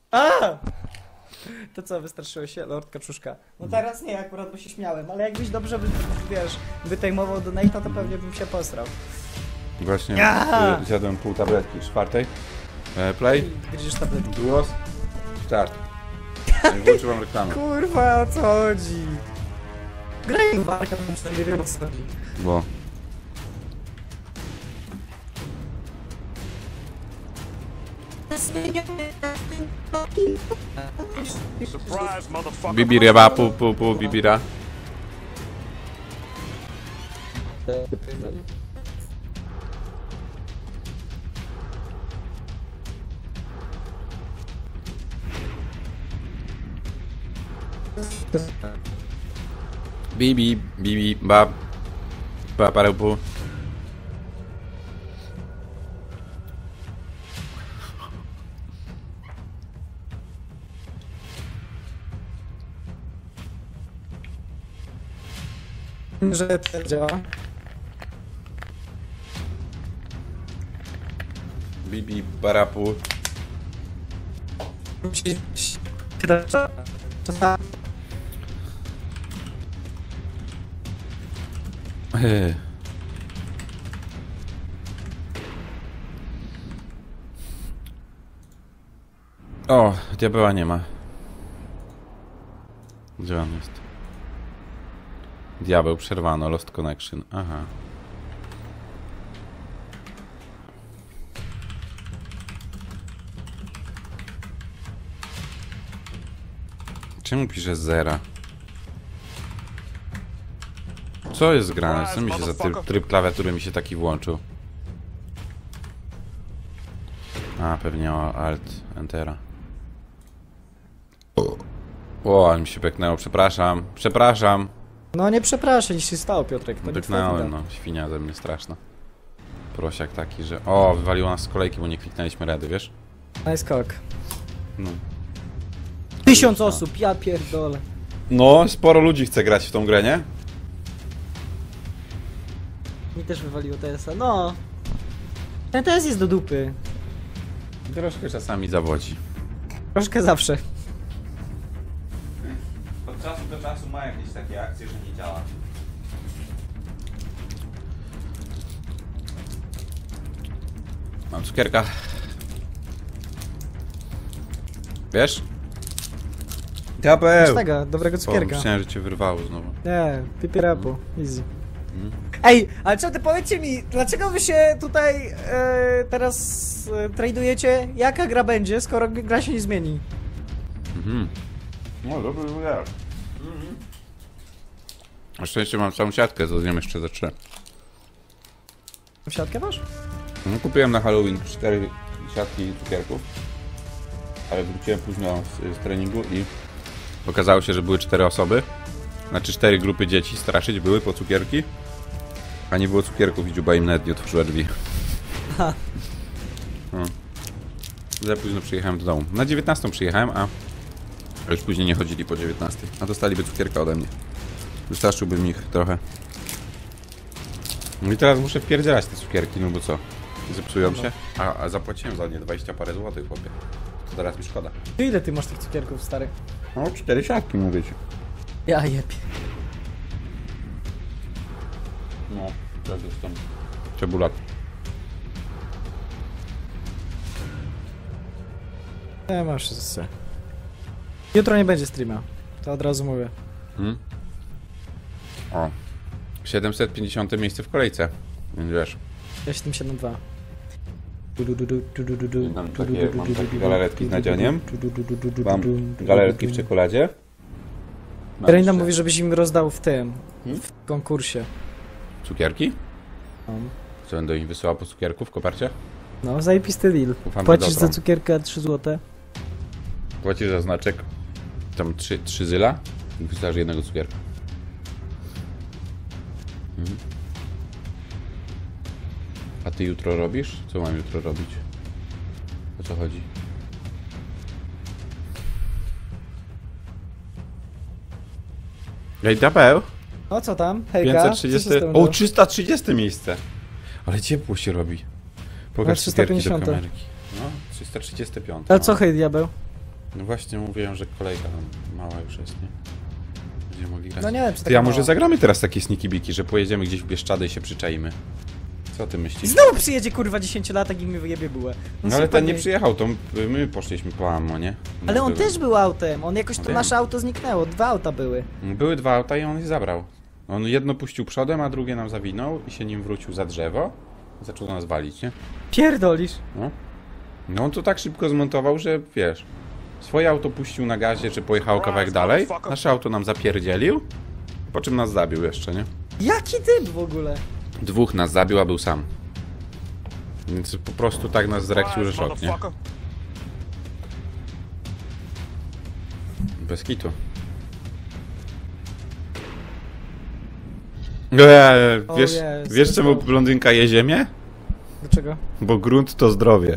A! To co, wystraszyło się? Lord Kaczuszka. No teraz nie, akurat bo się śmiałem, ale jakbyś dobrze, wiesz, wytejmował donate'a, to pewnie bym się posrał. Właśnie Ja! zjadłem pół tabletki czwartej. Play. Gryziesz tabletki. Duos. Start. Włączyłam reklamę. Kurwa, o co chodzi? Graj w walkę, nie wiem o co chodzi. Bo... Bibir ba pu bibira. Bibi ba parę pu. Że to działa. Bibi barapu. O, diabeła nie ma. Gdzie on jest? Diabeł przerwano, lost connection. Aha. Czemu pisze zera? Co jest grane? Co mi się za tryb klawiatury mi się taki włączył? A, pewnie o alt entera. O, ale mi się peknęło, przepraszam. Przepraszam. No nie przepraszam, nic się stało, Piotrek, to nie twoja wina. Pyknąłem, no. Świnia ze mnie straszna. Prosiak taki, że... O, wywaliło nas z kolejki, bo nie kliknęliśmy redy, wiesz? Nice cock. No. 1000 osób, ja pierdolę. No, sporo ludzi chce grać w tą grę, nie? Mi też wywaliło TS-a, no. Ten TS jest do dupy. Troszkę czasami zawodzi. Troszkę zawsze. Od czasu do czasu ma jakieś takie akcje, że nie działa. Mam cukierka. Wiesz? Diabeł! Tego, dobrego cukierka. Myślałem, że cię wyrwało znowu. Nie, pipirapu, easy. Ej, ale co ty powiedzcie mi, dlaczego wy się tutaj teraz tradujecie? Jaka gra będzie, skoro gra się nie zmieni? No, dobry wygląd. Na szczęście mam całą siatkę, to z nią jeszcze za 3. Siatkę masz? No, kupiłem na Halloween 4 siatki cukierków, ale wróciłem późno z treningu i okazało się, że były 4 osoby. Znaczy 4 grupy dzieci straszyć były po cukierki, a nie było cukierków i Dziuba im nawet nie otworzyła drzwi. No. Za późno przyjechałem do domu. Na 19 przyjechałem, a już później nie chodzili po 19. A dostaliby cukierka ode mnie. Wystarczyłbym ich trochę. No i teraz muszę wpierdzielać te cukierki, no bo co? Zepsują się? A zapłaciłem za nie 20 parę złotych, chłopie. To teraz mi szkoda. Ile ty masz tych cukierków, stary? No 4 siatki, mówię ci. Ja jebie. No, teraz jestem. Cebulak. Nie masz się. Jutro nie będzie streama. To od razu mówię. O. 750 miejsce w kolejce. Więc wiesz. Ja 772. Mam takie galaretki z nadzianiem. Mam galaretki w czekoladzie. Rejna mówi, żebyś im rozdał w tym, w konkursie. Cukierki? No. Co będę im wysyłał po cukierku w kopercie? No, zajebisty deal. Ufam, Płacisz dobrą. za cukierka 3 zł. Płacisz za znaczek. Tam 3 zyla i wysyłasz jednego cukierka. A ty jutro robisz? Co mam jutro robić? O co chodzi? Ej, Diabeł! No co tam? Hejka? 530... Co się z tym O, dzieje? 330 miejsce! Ale ciepło się robi. Pokaż No, cukierki do 350. kamerki. No, 335. Ale co hej, diabeł? No właśnie mówiłem, że kolejka mała już jest, nie? Będziemy mogli grać. No nie wiem, czy Ty, a taka może mała. zagramy teraz takie sneaky-biki, że pojedziemy gdzieś w Bieszczady i się przyczaimy? Co ty myślisz? Znowu przyjedzie kurwa 10-latek i mi wyjebie bułę. No ale ten nie super, przyjechał, to my poszliśmy po ammo, nie? Ale on Były. też był autem, on jakoś to Wiem. nasze auto zniknęło, 2 auta były. Były 2 auta i on je zabrał. On jedno puścił przodem, a drugie nam zawinął i się nim wrócił za drzewo. Zaczął nas walić, nie? Pierdolisz. No on to tak szybko zmontował, że wiesz... Swoje auto puścił na gazie, czy pojechało kawałek dalej. Nasze auto nam zapierdzielił. Po czym nas zabił jeszcze, nie? Jaki typ w ogóle? 2 nas zabił, a był sam. Więc po prostu tak nas zrekcił, że szok, nie? Bez kitu. Wiesz, Jezu, wiesz czemu blondynka je ziemię? Dlaczego? Bo grunt to zdrowie.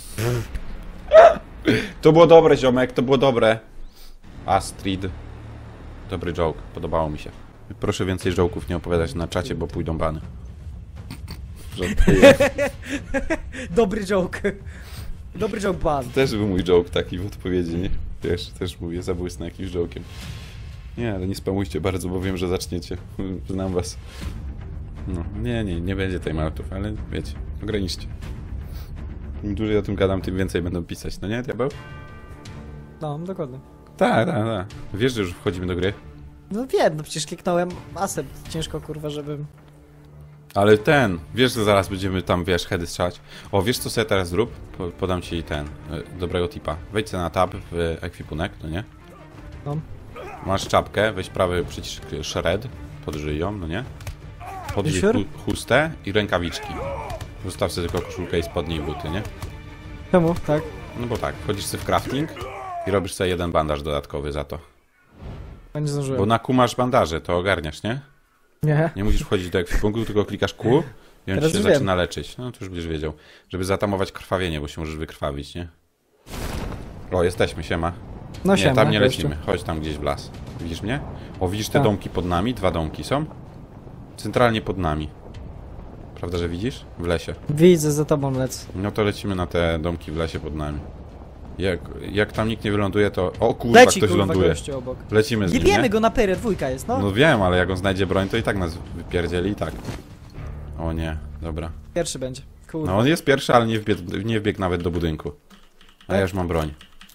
To było dobre, ziomek, to było dobre. Astrid. Dobry joke, podobało mi się. Proszę więcej joke'ów nie opowiadać na czacie, bo pójdą bany. Żartuję. Dobry joke. Dobry joke ban. Też był mój joke taki w odpowiedzi, nie? Wiesz, też mówię, zabłysnę jakimś joke'iem. Nie, ale nie spamujcie bardzo, bo wiem, że zaczniecie. Znam was. No, nie będzie timeoutów, ale wiecie, ograniczcie. Im dłużej o tym gadam, tym więcej będą pisać, no nie, diabeł? No, dokładnie. Tak. Wiesz, że już wchodzimy do gry? No wiem, no przecież kliknąłem accept. Ciężko kurwa, żebym... Ale wiesz, że zaraz będziemy tam, wiesz, heady strzelać. O, wiesz co sobie teraz zrób? Podam ci dobrego tipa. Wejdź sobie na tab w ekwipunek, no nie? No. Masz czapkę, weź prawy przycisk shred pod żyją, no nie? Podrzyj Sure? chustę i rękawiczki. Zostaw sobie tylko koszulkę i spodnie i buty, nie? Czemu? Tak. No bo tak, wchodzisz sobie w crafting i robisz sobie 1 bandaż dodatkowy za to. Ja nie zdążyłem. Bo na Q masz bandaże, to ogarniasz, nie? Nie. Nie musisz wchodzić do ekwipunku, tylko klikasz Q i on Teraz ci się już wiem. zaczyna leczyć. No to już będziesz wiedział. Żeby zatamować krwawienie, bo się możesz wykrwawić, nie? O, jesteśmy, siema. No Nie, siema, tam nie gościu. lecimy. Chodź tam gdzieś w las. Widzisz mnie? O, widzisz te Tak. domki pod nami? 2 domki są. Centralnie pod nami. Prawda, że widzisz? W lesie. Widzę, za tobą lecę. No to lecimy na te domki w lesie pod nami. Jak tam nikt nie wyląduje, to... O kurwa, Leci ktoś kurwa ląduje. gościu obok. Lecimy z nim, Jebiemy nie? go na perę, 2 jest, no. No wiem, ale jak on znajdzie broń, to i tak nas wypierdzieli i tak. O nie, dobra. Pierwszy będzie. Kurwa. No on jest pierwszy, ale nie wbiegł nawet do budynku. A ja już mam broń.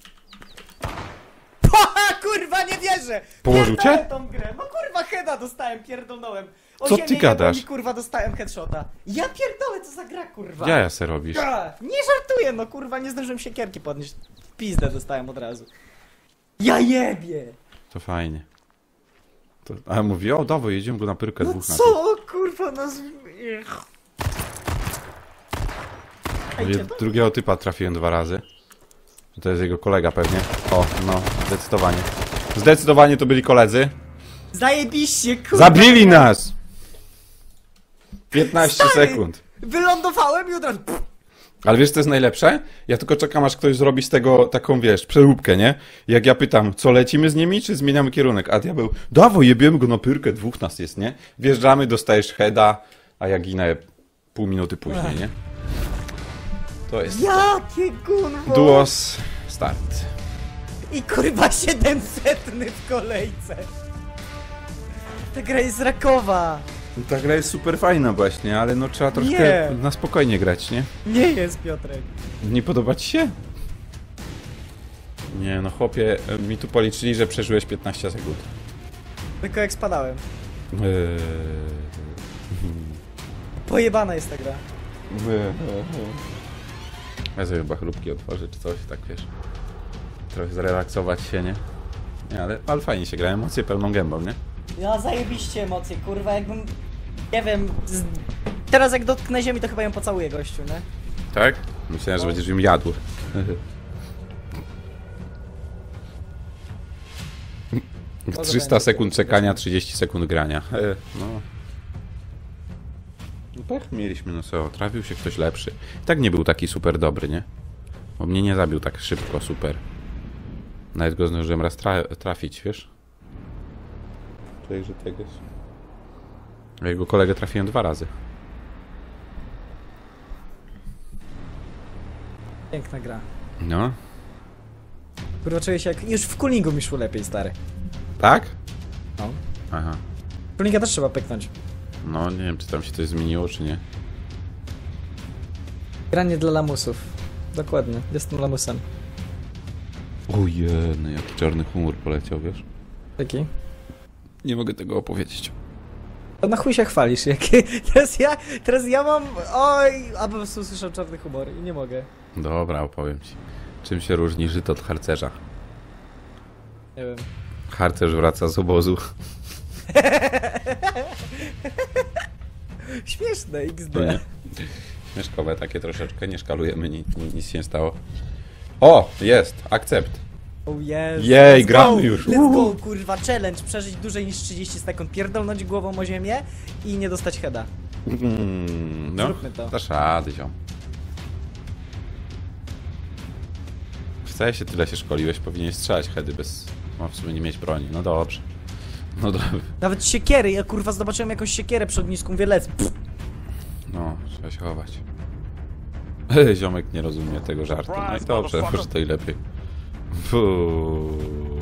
Kurwa, nie wierzę! Położył cię? Pierdolę tą grę. No kurwa, heada dostałem, pierdolnąłem. O Co ziemię ty jebło gadasz? Mi, kurwa, dostałem headshota. Ja pierdolę, co za gra, kurwa. Jaja se robisz. Nie żartuję, no kurwa, nie zdążyłem siekierki podnieść. W pizdę dostałem od razu. Ja jebie! To fajnie. A mówi, o dawaj, jedziemy go na pyrkę No 2 na co, kurwa, no... Drugiego typa trafiłem 2 razy. To jest jego kolega pewnie. O, no, zdecydowanie. Zdecydowanie to byli koledzy. Zajebiście, kurwa. Zabili nas! 15 Stary! sekund. Wylądowałem i od razu... Ale wiesz, co jest najlepsze? Ja tylko czekam, aż ktoś zrobi z tego taką, wiesz, przeróbkę, nie? Jak ja pytam, co lecimy z nimi, czy zmieniamy kierunek? A diabeł, dawaj, jebiemy go na pyrkę, 2 nas jest, nie? Wjeżdżamy, dostajesz heada, a ja ginę pół minuty później, nie? To jest Jakie kurwa! duos start. I kurwa 700 w kolejce. Ta gra jest rakowa. Ta gra jest super fajna właśnie, ale no trzeba troszkę Nie. na spokojnie grać, nie? Nie jest, Piotrek. Nie podoba ci się? Nie, no chłopie, mi tu policzyli, że przeżyłeś 15 sekund. Tylko jak spadałem. Pojebana jest ta gra. Ja sobie chyba chrupki otworzę czy coś, tak wiesz. Trochę zrelaksować się, nie? Nie, ale fajnie się gra, emocje pełną gębą, nie? Ja zajebiście emocje, kurwa, jakbym... Nie wiem... Teraz jak dotknę ziemi, to chyba ją pocałuję, gościu, nie? Tak? Myślałem, że będziesz ją jadł. 300 sekund czekania, 30 sekund grania. No. No pech mieliśmy, no co, trafił się ktoś lepszy. I tak nie był taki super dobry, nie? Bo mnie nie zabił tak szybko, super. Nawet go zdążyłem raz trafić, wiesz? Także tegoś. A jego kolegę trafiłem 2 razy. Piękna gra. No. Kurwa, czuję się jak... Już w coolingu mi szło lepiej, stary. Tak? No. Aha. Coolinga też trzeba pyknąć. No, nie wiem, czy tam się coś zmieniło, czy nie. Granie dla lamusów. Dokładnie, jestem lamusem. Ojej, jaki czarny humor poleciał, wiesz? Taki. Nie mogę tego opowiedzieć. To na chuj się chwalisz, jak... teraz ja mam... Oj, a po prostu słyszę czarny humor i nie mogę. Dobra, opowiem ci. Czym się różni żyto od harcerza? Nie wiem. Harcerz wraca z obozu. Śmieszne, XD. No nie? Śmieszkowe takie troszeczkę, nie szkalujemy, nic się nie stało. O, jest, akcept. Oh yes. Jej, Let's gramy go. już. Let's go, kurwa, challenge. Przeżyć dłużej niż 30 sekund, pierdolnąć głową o ziemię i nie dostać heada. No, Zróbmy to. dasz rady, ziom. Się tyle się szkoliłeś, powinieneś strzelać heady bez... No, w sumie nie mieć broni, no dobrze. No dobrze. Nawet siekiery, ja kurwa zobaczyłem jakąś siekierę przy ognisku, mówię lec. No, trzeba się chować. Ziomek nie rozumie tego żartu. No i dobrze, może to i lepiej. Fuuu.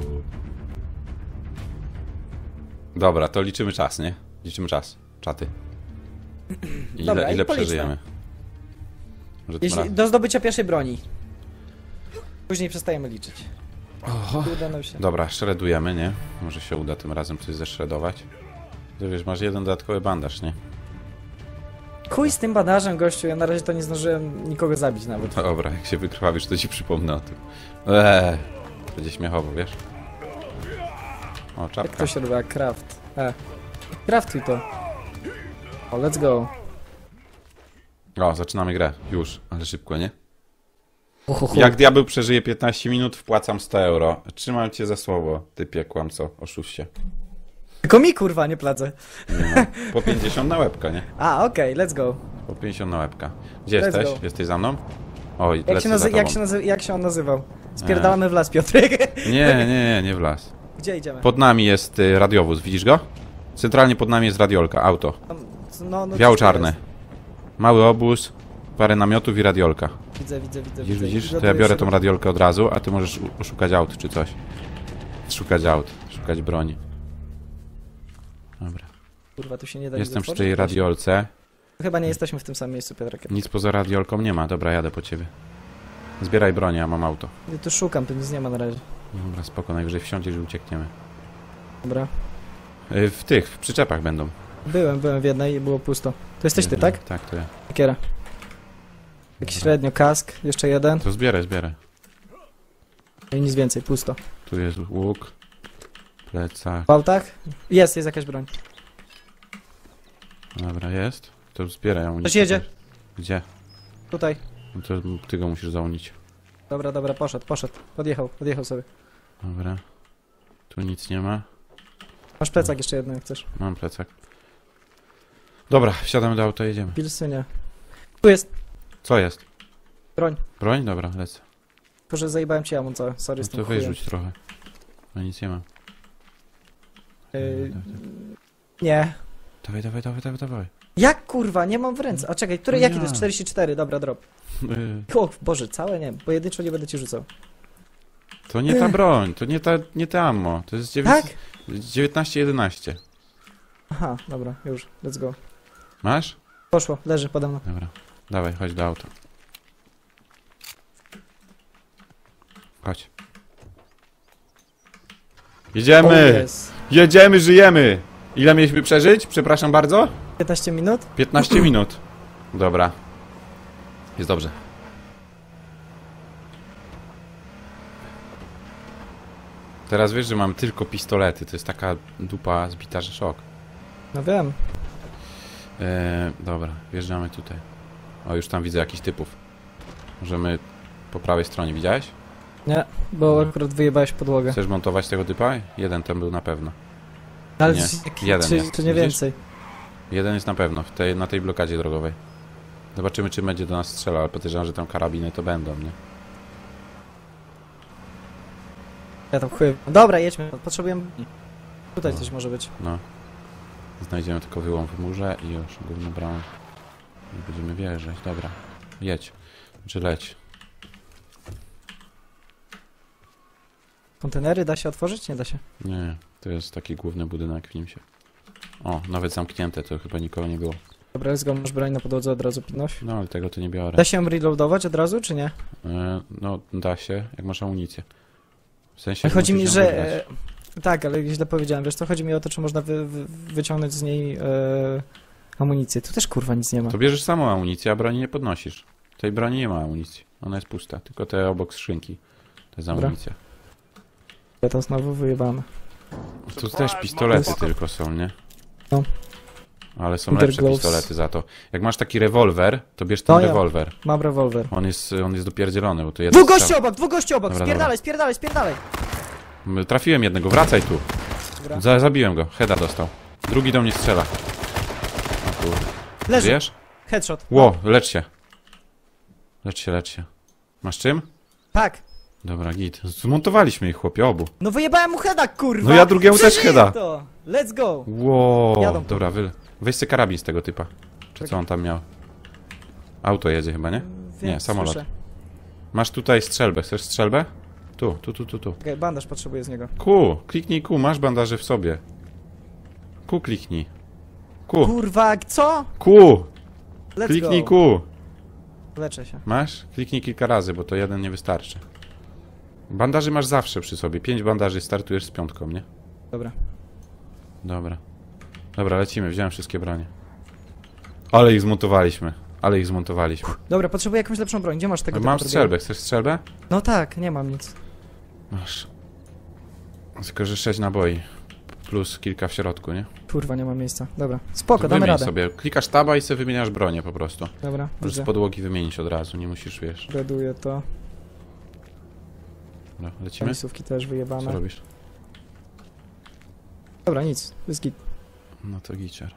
Dobra, to liczymy czas, nie? Liczymy czas. Czaty. Dobra, ile i policzmy. przeżyjemy? Może tym Jeśli, do zdobycia pierwszej broni. Później przestajemy liczyć. Oho. Uda nam się. Dobra, shredujemy, nie? Może się uda tym razem coś zeshredować. To wiesz, masz jeden dodatkowy bandaż, nie? Chuj z tym bandażem, gościu, ja na razie to nie zdążyłem nikogo zabić nawet. Dobra, jak się wykrwawisz, to ci przypomnę o tym. Będzie śmiechowo, wiesz? O, Jak czapka. to się robi? Craft. Craftuj to. O, let's go. O, zaczynamy grę. Już, ale szybko, nie? Uhuhu. Jak diabeł przeżyje 15 minut, wpłacam 100 euro. Trzymam cię za słowo, typie kłamco, oszuście. Tylko mi kurwa, nie placę. Nie no, po 50 na łebka, nie? A, okej, let's go. Po 50 na łebka. Gdzie Let's jesteś? go. Jesteś za mną? Oj, Jak się, lecę za tobą. jak się on nazywał? Spierdalamy w las, Piotrek. Nie w las. Gdzie idziemy? Pod nami jest radiowóz, widzisz go? Centralnie pod nami jest radiolka, auto. No, Biało-czarne. Mały obóz, parę namiotów i radiolka. Widzę. Widzisz? To ja Ładuję biorę się. tą radiolkę od razu, a ty możesz szukać aut czy coś. Szukać aut, szukać broni. Dobra. Kurwa, tu się nie da Jestem nic przy otworzyć? tej radiolce. Chyba nie jesteśmy w tym samym miejscu, Piotrek. Nic poza radiolką nie ma. Dobra, jadę po ciebie. Zbieraj broń, ja mam auto. Ja tu szukam, tu nic nie ma na razie. Dobra, spoko, najwyżej wsiądziesz i uciekniemy. Dobra. W przyczepach będą. Byłem w jednej i było pusto. To jesteś ty, tak? Tak, to ja. Siekiera. Jak średnio, kask, jeszcze jeden. To zbieraj. I nic więcej, pusto. Tu jest łuk, plecak. W autach? Jest jakaś broń. Dobra, jest. To zbieraj amunicję. Ktoś jedzie. Gdzie? Tutaj. No to ty go musisz zaunić. Dobra, poszedł. Podjechał sobie. Dobra. Tu nic nie ma. Masz plecak jeszcze jedno, jak chcesz. Mam plecak. Dobra, wsiadamy do auta, jedziemy. Pilsy nie. Tu jest Co jest? broń. Broń? Dobra, lecę. Tylko, że zajebałem ci amon całe. Sorry, No z tym to chujem. wyrzuć trochę. No nic nie mam. Nie. Dawaj. Jak kurwa, nie mam w ręce. A czekaj, No jaki nie. to jest? 44, dobra, drop. O Boże, całe nie. Pojedynczo nie będę ci rzucał. To nie ta broń, to nie te ammo. To jest Tak? 19-11. Aha, dobra, już, let's go. Masz? Poszło, leży pode mną. Dobra. Dawaj, chodź do auta. Chodź. Jedziemy! Yes. Jedziemy, żyjemy! Ile mieliśmy przeżyć? Przepraszam bardzo? 15 minut? 15 minut. Dobra. Jest dobrze. Teraz wiesz, że mam tylko pistolety. To jest taka dupa zbita, że szok. No wiem. Dobra, wjeżdżamy tutaj. O, już tam widzę jakichś typów. Możemy po prawej stronie, widziałeś? Nie, bo akurat wyjebałeś podłogę. Chcesz montować tego typa? Jeden tam był na pewno. Ale nie, jeden jest. czy nie Widzisz? więcej? Jeden jest na pewno, na tej blokadzie drogowej. Zobaczymy, czy będzie do nas strzelał, ale podejrzewam, że tam karabiny to będą, nie? Ja tam chuj. Dobra, jedźmy, potrzebujemy... Tutaj coś może być. No. Znajdziemy tylko wyłom w murze i już główną bramę. I będziemy wjeżdżać. Dobra. Jedź. Czy leć. Kontenery da się otworzyć? Nie da się. Nie, to jest taki główny budynek w nim się. O, nawet zamknięte, to chyba nikogo nie było. Dobra, let's go, masz broń na podłodze, od razu podnoś. No, ale tego to nie biorę. Da się ją reloadować od razu, czy nie? No, da się, jak masz amunicję. W sensie, Chodzi mi, musisz że... ją wybrać. tak, ale źle powiedziałem, wiesz co, chodzi mi o to, czy można wyciągnąć z niej amunicję. Tu też kurwa nic nie ma. To bierzesz samą amunicję, a broni nie podnosisz. Tej broni nie ma amunicji. Ona jest pusta, tylko te obok skrzynki. To jest Dobra. amunicja. Ja to znowu wyjebane. Tu też pistolety Jest. tylko są, nie? No. Ale są Winter lepsze gloves. pistolety za to. Jak masz taki rewolwer, to bierz ten No ja. rewolwer. Mam rewolwer. On jest dopierdzielony, bo to jeden Dwóch gości strzał. obok, dwóch gości obok! Dobra, Spierdalaj, spierdalaj, spierdalaj! Trafiłem jednego, wracaj tu. Dobra. Zabiłem go, heada dostał. Drugi do mnie strzela. O kurde. Leży, Wiesz? headshot. Ło, lecz się. Lecz się, lecz się. Masz czym? Tak. Dobra, git. Zmontowaliśmy ich, chłopie, obu. No wyjebałem mu heada, kurwa! No ja drugiemu też Przeżyję heada. to! Let's go! Ło, Jadą. dobra, weź sobie karabin z tego typa. Czy co on tam miał? Auto jedzie chyba, nie? Nie, samolot. Słyszę. Masz tutaj strzelbę. Chcesz strzelbę? Tu. Okej, bandaż potrzebuję z niego. Kliknij Q, masz bandaże w sobie. Q kliknij. Q, Kurwa, co? Q, Let's kliknij go. Q. Leczę się. Masz? Kliknij kilka razy, bo to jeden nie wystarczy. Bandaży masz zawsze przy sobie. 5 bandaży, startujesz z 5, nie? Dobra. Dobra. Dobra, lecimy, wziąłem wszystkie bronie. Ale ich zmontowaliśmy. Dobra, potrzebuję jakąś lepszą broń. Gdzie masz tego Mam typu strzelbę, chcesz strzelbę? No tak, nie mam nic. Masz. Tylko, że 6 naboi. Plus kilka w środku, nie? Kurwa, nie mam miejsca. Dobra. Spoko, To damy wymień radę. sobie. Klikasz taba i sobie wymieniasz bronię po prostu. Dobra, Możesz widzę. z podłogi wymienić od razu, nie musisz, wiesz. Graduję to. Dobra, lecimy? Miejscówki też Co wyjebane. robisz? Dobra, nic. Jest git. No to giciar.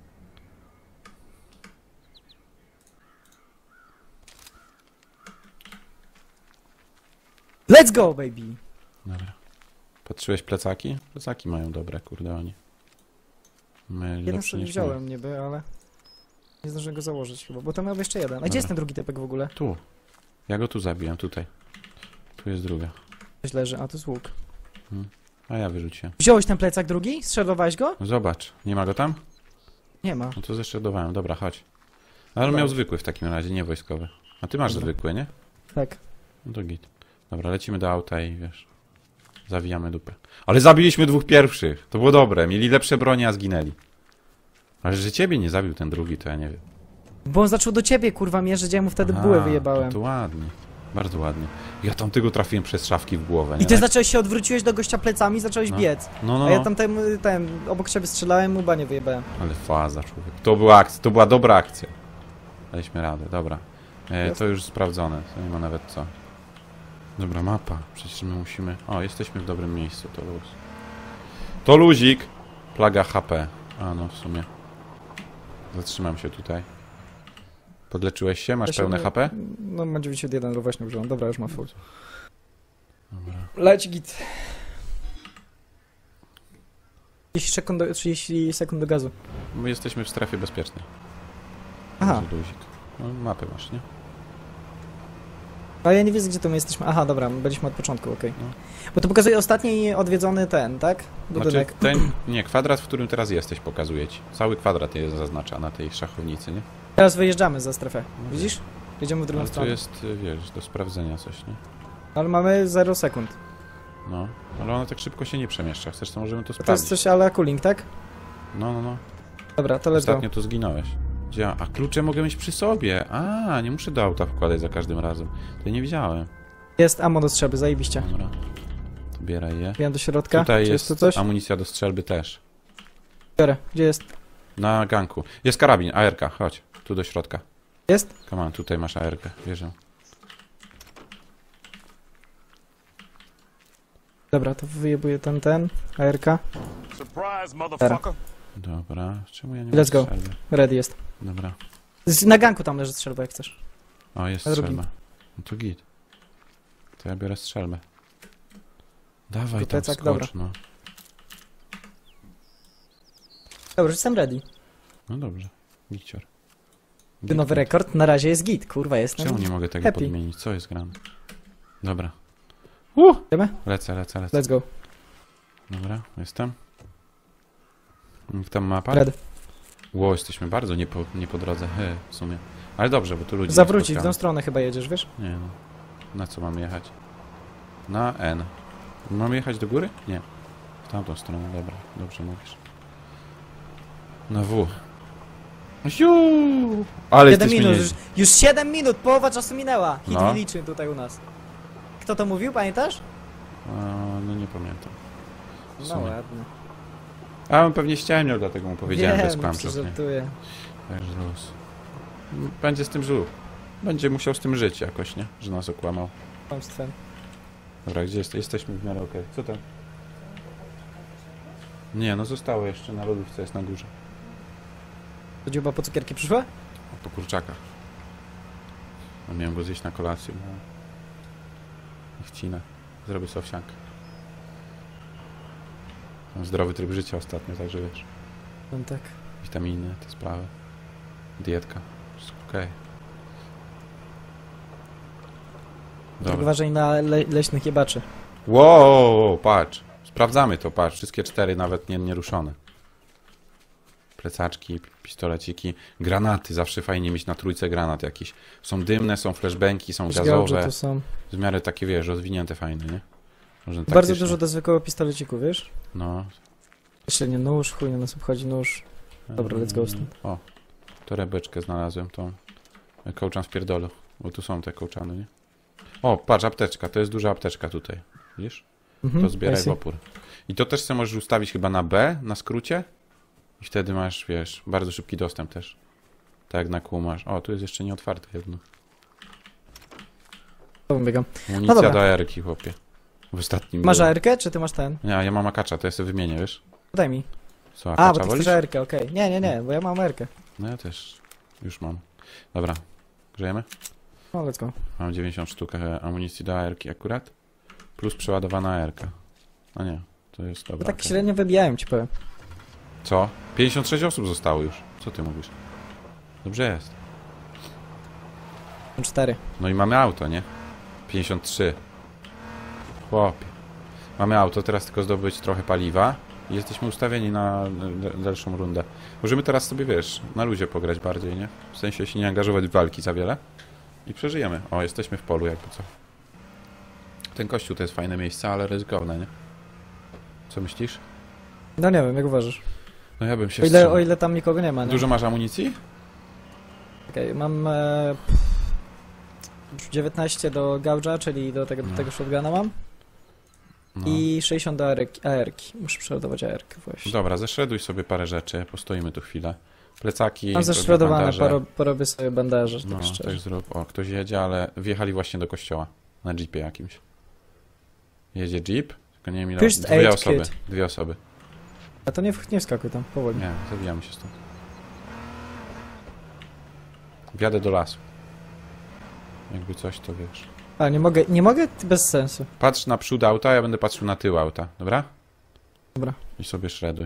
Let's go, baby! Dobra. Patrzyłeś plecaki? Plecaki mają dobre, kurde oni. My Jeden lepszy sobie niż wziąłem niby, ale... Nie zdążyłem go założyć chyba, bo to miał jeszcze jeden. A Dobra. gdzie jest ten drugi typek w ogóle? Tu. Ja go tu zabiłem, tutaj. Tu jest druga. Coś leży, a to jest łuk. A ja wyrzuciłem. Wziąłeś ten plecak drugi? Strzelowałeś go? No zobacz, nie ma go tam? Nie ma. No to zeszczerdowałem, dobra, chodź. Ale on Dobra. miał zwykły w takim razie, nie wojskowy. A ty masz Dobra. zwykły, nie? Tak. No to git. Dobra, lecimy do auta i wiesz... Zawijamy dupę. Ale zabiliśmy dwóch pierwszych. To było dobre. Mieli lepsze bronie, a zginęli. Ale że ciebie nie zabił ten drugi, to ja nie wiem. Bo on zaczął do ciebie, kurwa, mierzyć, ja mu wtedy bułę wyjebałem. To ładnie. Bardzo ładnie. Ja tamtego trafiłem przez szafki w głowę, nie? I ty zacząłeś się odwróciłeś do gościa plecami i zacząłeś No. biec. No, A ja tam ten obok ciebie strzelałem, mu banie wyjebałem. Ale faza, człowiek. To była akcja, to była dobra akcja. Daliśmy radę, dobra. To już sprawdzone, to nie ma nawet co. Dobra, mapa. Przecież my musimy... O, jesteśmy w dobrym miejscu, to luz. To luzik! Plaga HP. A, no w sumie. Zatrzymam się tutaj. Podleczyłeś się? Masz Ja się pełne nie- HP? No ma 91, ale właśnie użyłam. Dobra, już ma full. Dobra. Leć git. 30 sekund do gazu. My jesteśmy w strefie bezpiecznej. Aha, Luzik. No, mapę masz, nie? ale ja nie widzę, gdzie to my jesteśmy. Aha, dobra, byliśmy od początku, okej. No. Bo to pokazuje ostatni odwiedzony ten, tak? Budynek. Znaczy, ten, nie, kwadrat, w którym teraz jesteś, pokazuje ci. Cały kwadrat jest zaznacza na tej szachownicy, nie? Teraz wyjeżdżamy za strefę. No Widzisz? Jedziemy w drugą Ale tu stronę. jest, wiesz, do sprawdzenia coś, nie? Ale mamy 0 sekund. No, ale ona tak szybko się nie przemieszcza. Chcesz, to możemy to To jest sprawdzić. coś ale cooling, tak? No. Dobra, to let's go. Ostatnio tu zginąłeś. Gdzie? A klucze mogę mieć przy sobie. A, nie muszę do auta wkładać za każdym razem. To ja nie widziałem. Jest ammo do strzelby, zajebiście. Dobra. To bieraj je. Wbijam do środka. Tutaj Czy jest tu coś? amunicja do strzelby też. Biorę. Gdzie jest? Na ganku. Jest karabin, ARK, chodź. Tu do środka. Jest? Come on, tutaj masz ARK, wierzę. Dobra, to wyjebuję ten, ARK. Surprise, motherfucker. Dobra, czemu ja nie Let's mam go. strzelby? Ready jest. Dobra. Na ganku tam leży strzelba, jak chcesz. O, jest Na drugim. strzelba. No to git. To ja biorę strzelbę. Dawaj To tam plecak, skocz, dobra. no. Dobra, już jestem ready. No dobrze. Gicior. Ty nowy rekord, na razie jest git, kurwa, jestem. Czemu nie mogę tego happy. podmienić? Co jest grane? Dobra. Idziemy? Lecę. Let's go. Dobra, jestem. Jak tam mapa? Red. Ło, jesteśmy bardzo nie po drodze, w sumie. Ale dobrze, bo tu ludzi Zawrócić, w spotkamy. tą stronę chyba jedziesz, wiesz? Nie no. Na co mamy jechać? Na N. Mamy jechać do góry? Nie. W tamtą stronę, dobra. Dobrze mówisz. Na W. Ziu! Ale 7 jesteśmy minut, nie... już 7 minut, połowa czasu minęła. Hit No. liczy tutaj u nas. Kto to mówił, pamiętasz? No nie pamiętam. W No sumie. ładnie. A on pewnie ściemniał, dlatego mu powiedziałem bez Wiem, kłamców. Nie? żartuję. Także luz. Będzie z tym żył. Będzie musiał z tym żyć jakoś, nie? Że nas okłamał. Kłamstwem. Dobra, gdzie jesteśmy w miarę okej. Co tam? Nie, no zostało jeszcze na lodówce, jest na górze. To dziuba po cukierki przyszła? Po kurczakach. A miałem go zjeść na kolację, no. I wcinę. Zrobię sobie owsiankę. Mam zdrowy tryb życia ostatnio, także wiesz. No tak. Witaminy, te sprawy. Dietka. Wszystko okej. Tak Dobra. uważaj na leśnych jebaczy. Wow, patrz. Sprawdzamy to, patrz. Wszystkie 4 nawet nie ruszone. Plecaczki, pistoleciki, granaty. Zawsze fajnie mieć na trójce granat jakiś. Są dymne, są flashbangi, są Gałże gazowe. tu są. W miarę takie, wiesz, rozwinięte fajne, nie? Można Bardzo taktyczne. dużo do zwykłego pistoleciku, wiesz? No. Średnio nóż, chuj na nas obchodzi nóż. Dobra, let's go stąd. O, torebeczkę znalazłem, tą kołczan w pierdolu. Bo tu są te kołczany, nie? O, patrz, apteczka. To jest duża apteczka tutaj. Widzisz? To zbieraj I see. w opór. I to też sobie możesz ustawić chyba na B, na skrócie. I wtedy masz, wiesz, bardzo szybki dostęp też. Tak jak na kół masz. O, tu jest jeszcze nieotwarte jedno. To biegam. Amunicja dobra. do AR-ki, chłopie. W ostatnim Masz było. AR-kę, czy ty masz ten? Nie, ja mam akacza, to ja sobie wymienię, wiesz? Daj mi. Co, A, akacza bo ty wolisz? chcesz AR-kę, okej. Nie, bo ja mam AR-kę. No ja też. Już mam. Dobra. Grzejemy? No, let's go. Mam 90 sztuk amunicji do AR-ki akurat. Plus przeładowana AR-ka. A nie, to jest Bo dobra. tak okej. średnio wybijałem, ci powiem. Co? 56 osób zostało już. Co ty mówisz? Dobrze jest. 4. No i mamy auto, nie? 53. Chłopie. Mamy auto, teraz tylko zdobyć trochę paliwa. I jesteśmy ustawieni na dalszą rundę. Możemy teraz sobie, wiesz, na luzie pograć bardziej, nie? W sensie się nie angażować w walki za wiele. I przeżyjemy. O, jesteśmy w polu, jakby co. Ten kościół to jest fajne miejsce, ale ryzykowne, nie? Co myślisz? No nie wiem, jak uważasz? No ja bym się O wstrzymał. ile tam nikogo nie ma, nie? Dużo masz amunicji? Okej, mam 19 do gauge'a, czyli do tego shotguna mam. No. I 60 do AR-ki. Muszę przeładować AR-kę właśnie. Dobra, zeszreduj sobie parę rzeczy, postoimy tu chwilę. Plecaki, Mam zeszredowane, bandaże. porobię sobie bandaże, No, tak szczerze. tak zrób. O, ktoś jedzie, ale wjechali właśnie do kościoła. Na jeepie jakimś. Jedzie jeep, tylko nie wiem ile... First Dwie aid osoby. kit. Dwie osoby. A to nie wskakuj tam, powoli. Nie, zabijamy się stąd. Wjadę do lasu. Jakby coś, to wiesz. A, nie mogę? Bez sensu. Patrz na przód auta, ja będę patrzył na tył auta. Dobra? Dobra. I sobie shreduj.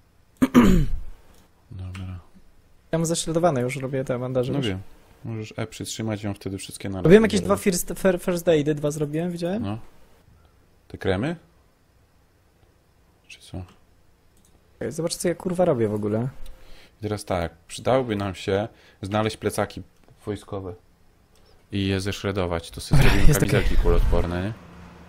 Dobra. Ja mam zeszredowane już, robię te bandaże. No wiesz. wiem. Możesz E przytrzymać ją wtedy wszystkie na Robiłem jakieś 2 first aidy, 2 zrobiłem, widziałem? No. Te kremy? Czy co? Okej, zobacz, co ja kurwa robię w ogóle. I teraz tak, przydałoby nam się znaleźć plecaki wojskowe i je zeszredować. To sobie zrobimy Jest kamizelki kuloodporne, nie?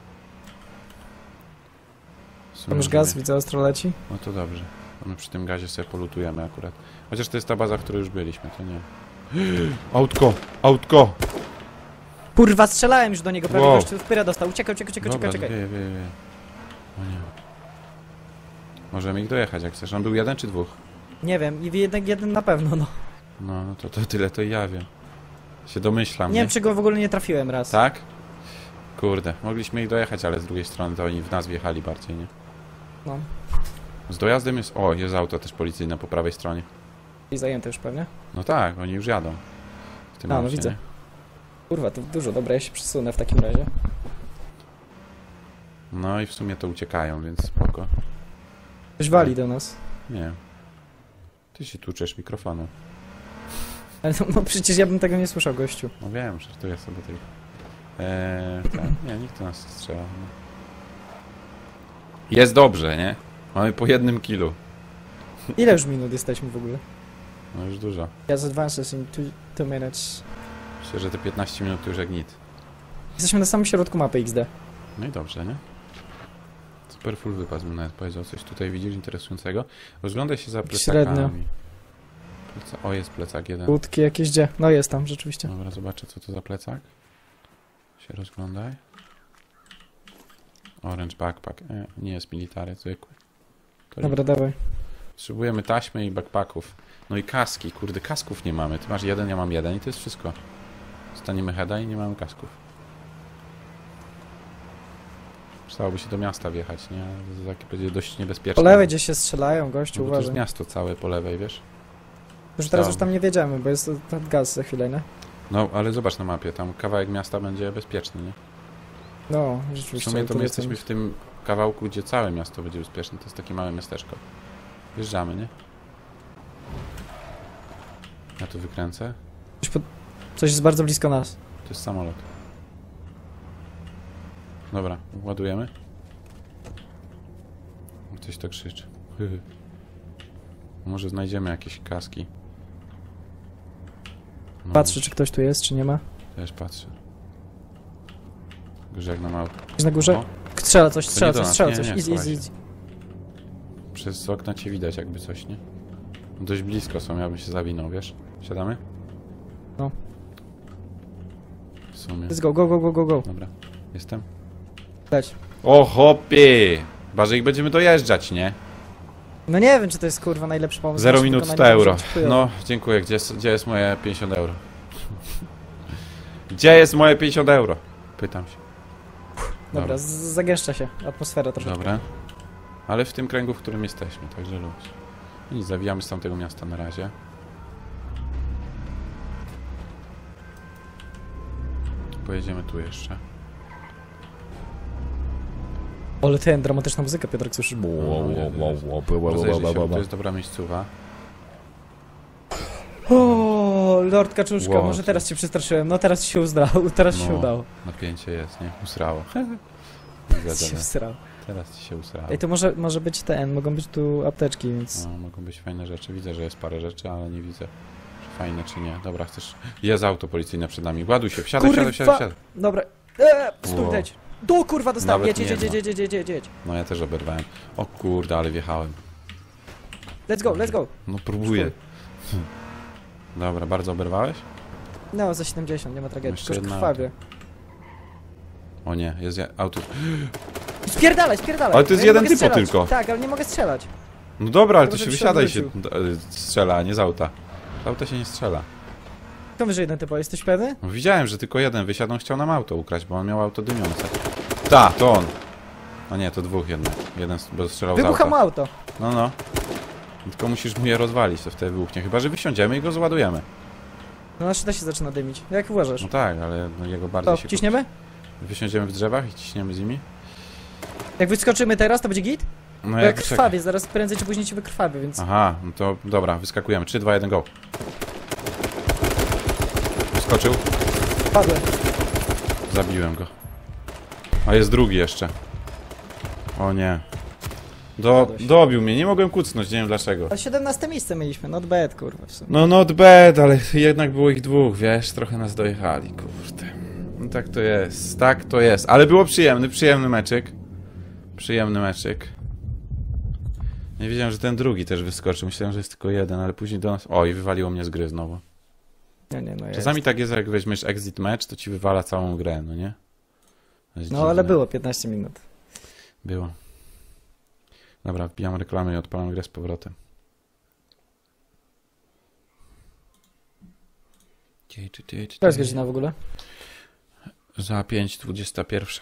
W sumie Tam już możemy- gaz, widzę, ostro leci. No to dobrze. My przy tym gazie sobie polutujemy akurat. Chociaż to jest ta baza, w której już byliśmy, to nie. Autko! Autko! Kurwa, strzelałem już do niego, prawie Wow. gościu w pyrę dostał. Uciekaj. Dobra, wie. O nie. Możemy ich dojechać jak chcesz. On był jeden czy dwóch? Nie wiem, i jeden na pewno, no. No to tyle to i ja wiem. Się domyślam, Nie wiem, czy go w ogóle nie trafiłem raz. Tak? Kurde, mogliśmy ich dojechać, ale z drugiej strony to oni w nas wjechali bardziej, nie? No. Z dojazdem jest... O, jest auto też policyjne po prawej stronie. I zajęte już pewnie. No tak, oni już jadą. W tym A, no aucie, widzę. nie? Kurwa, to dużo, dobra, ja się przesunę w takim razie. No i w sumie to uciekają, więc spoko. Ktoś wali do nas. Nie. Ty się tłuczesz mikrofonem. Ale no przecież ja bym tego nie słyszał, gościu. No wiem, żartuję sobie tylko. Tak, nie, nikt do nas nie strzela. Jest dobrze, nie? Mamy po 1 killu. Ile już minut jesteśmy w ogóle? No już dużo. Yes, advances in 2 minutes. Myślę, że te 15 minut to już jak nic. Jesteśmy na samym środku mapy XD. No i dobrze, nie? Super full wypas bym nawet powiedział. Coś tutaj widzisz interesującego? Rozglądaj się za plecakami. Średnio. O, jest plecak jeden. Łódki jakieś gdzie? No jest tam, rzeczywiście. Dobra, zobaczę co to za plecak. Się rozglądaj. Orange backpack. Nie jest military, zwykły. To Dobra, dawaj. potrzebujemy taśmy i backpacków. No i kaski. Kurde, kasków nie mamy. Ty masz jeden, ja mam jeden i to jest wszystko. Staniemy heada i nie mamy kasków. Przydałoby się do miasta wjechać, nie? To takie będzie dość niebezpieczne. Po lewej gdzieś się strzelają, gościu, No bo to jest uważaj. miasto całe po lewej, wiesz? Już teraz już tam nie wiedziemy, bo jest ten gaz za chwilę, nie? No, ale zobacz na mapie, tam kawałek miasta będzie bezpieczny, nie? No, W rzeczywiście. sumie to my tu jesteśmy w tym kawałku, gdzie całe miasto będzie bezpieczne. To jest takie małe miasteczko. Wjeżdżamy, nie? Ja tu wykręcę. Coś jest bardzo blisko nas. To jest samolot. Dobra, ładujemy. Coś to krzyczy. Może znajdziemy jakieś kaski. No, Patrzę, czy ktoś tu jest, czy nie ma. też patrzę. Gorzej jak na mało. Jest na górze? O, Strzela coś, To strzela nie do coś, nas, strzela nie, coś. nie, Easy, schowaj easy, się. easy. przez okna cię widać jakby coś, nie? Dość blisko są, ja bym się zawinął, wiesz? Siadamy? No. W sumie. Let's go, go, go, go, go, go. Dobra, jestem. Leć. O hopie! Chyba, że ich będziemy dojeżdżać, nie? No nie wiem, czy to jest kurwa najlepszy pomysł. 0 Masz minut tylko 100 na euro. nim chujowo. No, dziękuję. Gdzie jest moje 50 euro? Gdzie jest moje 50 euro? Pytam się. Dobra, zagęszcza się atmosfera troszeczkę. Dobra. Ale w tym kręgu, w którym jesteśmy, także luz. I zawijamy z tamtego miasta na razie. Pojedziemy tu jeszcze. Ale ten, dramatyczna muzyka, Piotrek, słyszysz? Rozejrzyj się, to jest dobra miejscowa. O, Lord Kaczuszka, Wow. może teraz cię przestraszyłem. No teraz się udało, teraz się udało. Napięcie jest, nie? Usrało. Teraz się usrał. Teraz ci się usrało. Ej, to może być ten, mogą być tu apteczki, więc... No, mogą być fajne rzeczy. Widzę, że jest parę rzeczy, ale nie widzę, czy fajne, czy nie. Dobra, chcesz... Jest auto policyjne przed nami. Ładuj się, wsiadaj, Kurwa! wsiadaj. Dobra, stój, Wow. leć. Do kurwa dostałem, Nawet jedź, nie jedź, jedź, jedź, jedź, jedź, jedź. No ja też oberwałem. O kurde, ale wjechałem. Let's go, let's go. No próbuję. Dobra, bardzo oberwałeś? No, za 70, nie ma tragedii, Jeszcze tylko jedna krwawie. O nie, jest auto. Spierdalaj, spierdalaj. Ale to jest Ja nie jeden mogę typo strzelać. tylko. Tak, ale nie mogę strzelać. No dobra, ale Chyba, to się że wysiadaj się przewrócił. strzela, a nie z auta. Z auta się nie strzela. Kto wyżej jeden typo, jesteś pewny? No, widziałem, że tylko jeden wysiadł, on chciał nam auto ukraść, bo on miał auto dymiące. Ta, to on. No nie, to dwóch jednak. Jeden bo strzelał z Wybucha auta. mu auto. No, no. Tylko musisz mu je rozwalić, to wtedy wybuchnie. Chyba, że wysiądziemy i go zładujemy. No nasz się zaczyna dymić. Jak uważasz? No tak, ale no, jego bardziej To, się... ciśniemy? Wysiądziemy w drzewach i ciśniemy z nimi? Jak wyskoczymy teraz, to będzie git? No Bo jak krwawie, zaraz prędzej czy później ci wykrwawi, więc... Aha, no to dobra, wyskakujemy. 3, 2, 1, go. Wyskoczył. Padłem. Zabiłem go. A jest drugi jeszcze. O nie. Dobił mnie, nie mogłem kucnąć, nie wiem dlaczego. A 17 miejsce mieliśmy, not bad, kurwa, w sumie. No not bad, ale jednak było ich dwóch, wiesz, trochę nas dojechali, kurde. No tak to jest, tak to jest. Ale było przyjemny meczyk. Przyjemny meczyk. Nie wiedziałem, że ten drugi też wyskoczył, myślałem, że jest tylko jeden, ale później do nas... Oj, wywaliło mnie z gry znowu. Nie, no jest. Czasami tak jest, jak weźmiesz exit match, to ci wywala całą grę, no nie? To jest No ale dziwne. było 15 minut. Było. Dobra, wbijam reklamę i odpalam grę z powrotem. To jest godzina w ogóle? Za 5:21.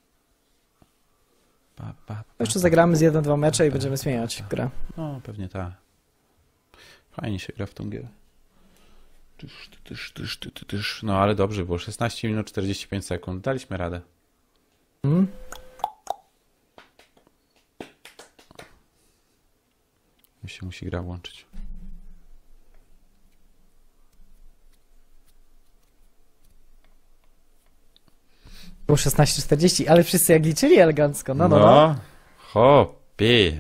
Jeszcze zagramy z 1-2 mecze i będziemy zmieniać grę. No, pewnie tak. Fajnie się gra w tą grę. No, ale dobrze było. 16 minut 45 sekund. Daliśmy radę. Mhm. Mi się musi gra włączyć. Było 16:40, ale wszyscy jak liczyli elegancko. No. Hopie.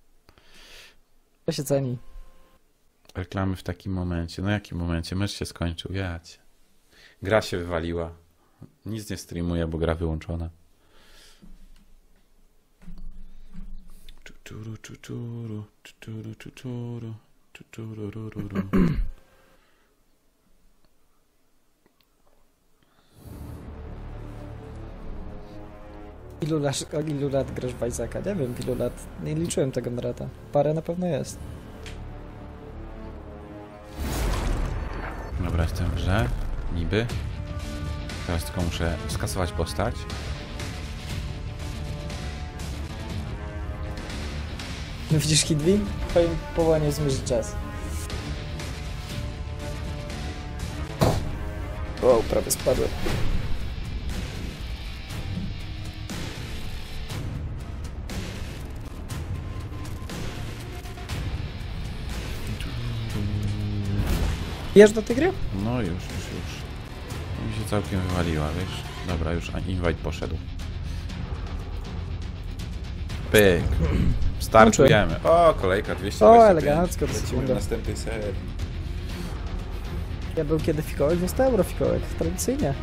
To się ceni. Reklamy w takim momencie. No jakim momencie? Mecz się skończył. Jacie. Gra się wywaliła. Nic nie streamuje, bo gra wyłączona. Czuczuru, czuczuru, czuczuru, czuczuru, czuczururururu. Ilu lat grasz w Isaaca? Nie wiem, ilu lat. Nie liczyłem tego na lata. Parę na pewno jest. Dobra, jestem w grze. Niby. Teraz tylko muszę skasować postać. No widzisz, Hidwi? Twoim powołaniem jest zmierzyć czas. O, prawie spadłem. Bierz do tej gry? No już. Mi się całkiem wywaliła, wiesz? Dobra, już invite poszedł. Pyk. Startujemy. O, kolejka 225. O, elegancko, to Lecimy sekunda. w następnej serii. Ja był kiedy fikołek, 200 euro fikołek. Tradycyjnie.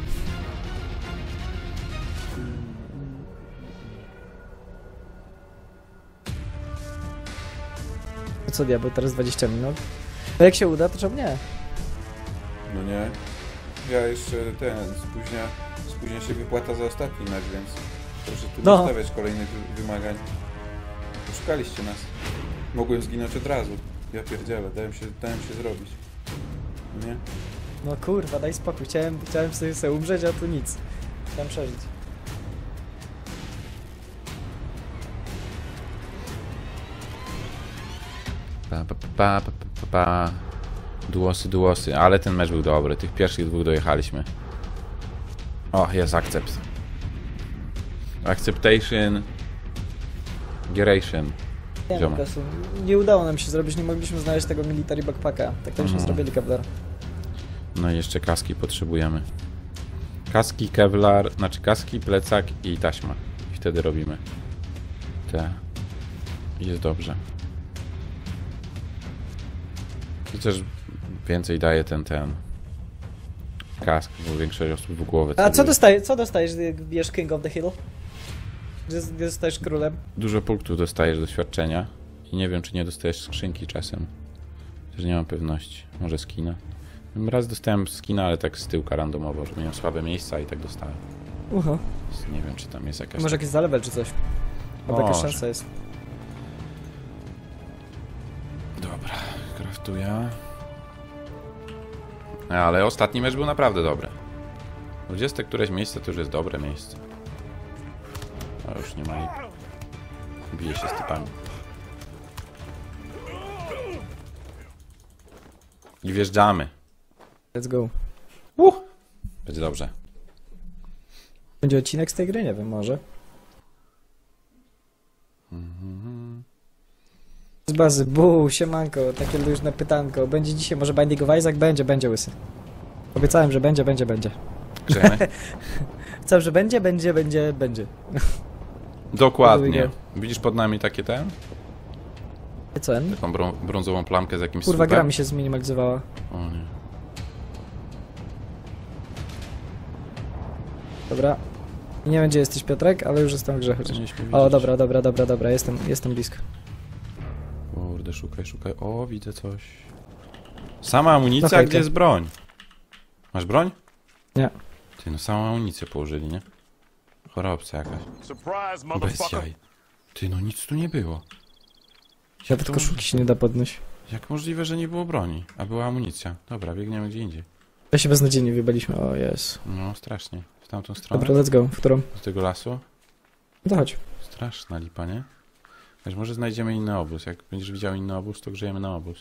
To co diabeł, teraz 20 minut. No jak się uda, to czemu nie? No nie. Ja jeszcze spóźnia się wypłata za ostatni mecz, więc proszę tu No. nie stawiać kolejnych wymagań. Oszukaliście nas. Mogłem zginąć od razu. Ja pierdzielę, dałem się zrobić. Nie? No kurwa, daj spokój. Chciałem sobie umrzeć, a tu nic. Chciałem przeżyć. Duosy, ale ten mecz był dobry. Tych pierwszych dwóch dojechaliśmy. O, jest akcept. Acceptation. Geration. Nie, Zioma. po prostu nie udało nam się zrobić, nie mogliśmy znaleźć tego military backpacka. Tak to byśmy zrobili, Kevlar. No i jeszcze kaski potrzebujemy. Kaski, Kevlar, znaczy kaski, plecak i taśma. I wtedy robimy te. I jest dobrze. Chociaż więcej daje ten kask, bo większość osób w głowę. A celuje. co dostajesz, gdy bierz King of the Hill? Gdy zostajesz królem? Dużo punktów dostajesz doświadczenia i nie wiem, czy nie dostajesz skrzynki czasem. Też nie mam pewności. Może skina. Raz dostałem skina, ale tak z tyłka randomowo, że miałem słabe miejsca i tak dostałem. Więc nie wiem, czy tam jest jakaś... Może jakiś zalewel czy coś? Bo jakaś Może. szansa jest. Dobra, craftuję. Ale ostatni mecz był naprawdę dobry. 20 któreś miejsce to już jest dobre miejsce. A już nie ma jej. Bije się z typami. I wjeżdżamy. Let's go. Będzie dobrze. Będzie odcinek z tej gry? Nie wiem, może. Z bazy, siemanko, takie luźne pytanko. Będzie dzisiaj może Binding of Isaac? Będzie łysy. Obiecałem, że będzie. Grzemy? Obiecałem, że będzie. Dokładnie. Widzisz pod nami takie Co? taką brązową plamkę z jakimś Kurwa, słupem? gra mi się zminimalizowała. O nie. Dobra. Nie wiem, gdzie jesteś, Piotrek, ale już jestem w grze chociaż. Powinniśmy O, widzieć. dobra, jestem blisko. Kurde, szukaj. O, widzę coś. Sama amunicja, Trochę gdzie jest broń? Masz broń? Nie. Ty, no samą amunicję położyli, nie? Chorobca jakaś. Surprise, Bez motherfucker. jaj. Ty, no nic tu nie było. Nawet to koszulki się nie da podnieść. Jak możliwe, że nie było broni, a była amunicja? Dobra, biegniemy gdzie indziej. Ja się beznadziejnie wybaliśmy, o jest. No, strasznie. W tamtą stronę? Dobra, let's go. W którą? Do tego lasu? No to chodź. Straszna lipa, nie? Wiesz, może znajdziemy inny obóz. Jak będziesz widział inny obóz, to grzejemy na obóz.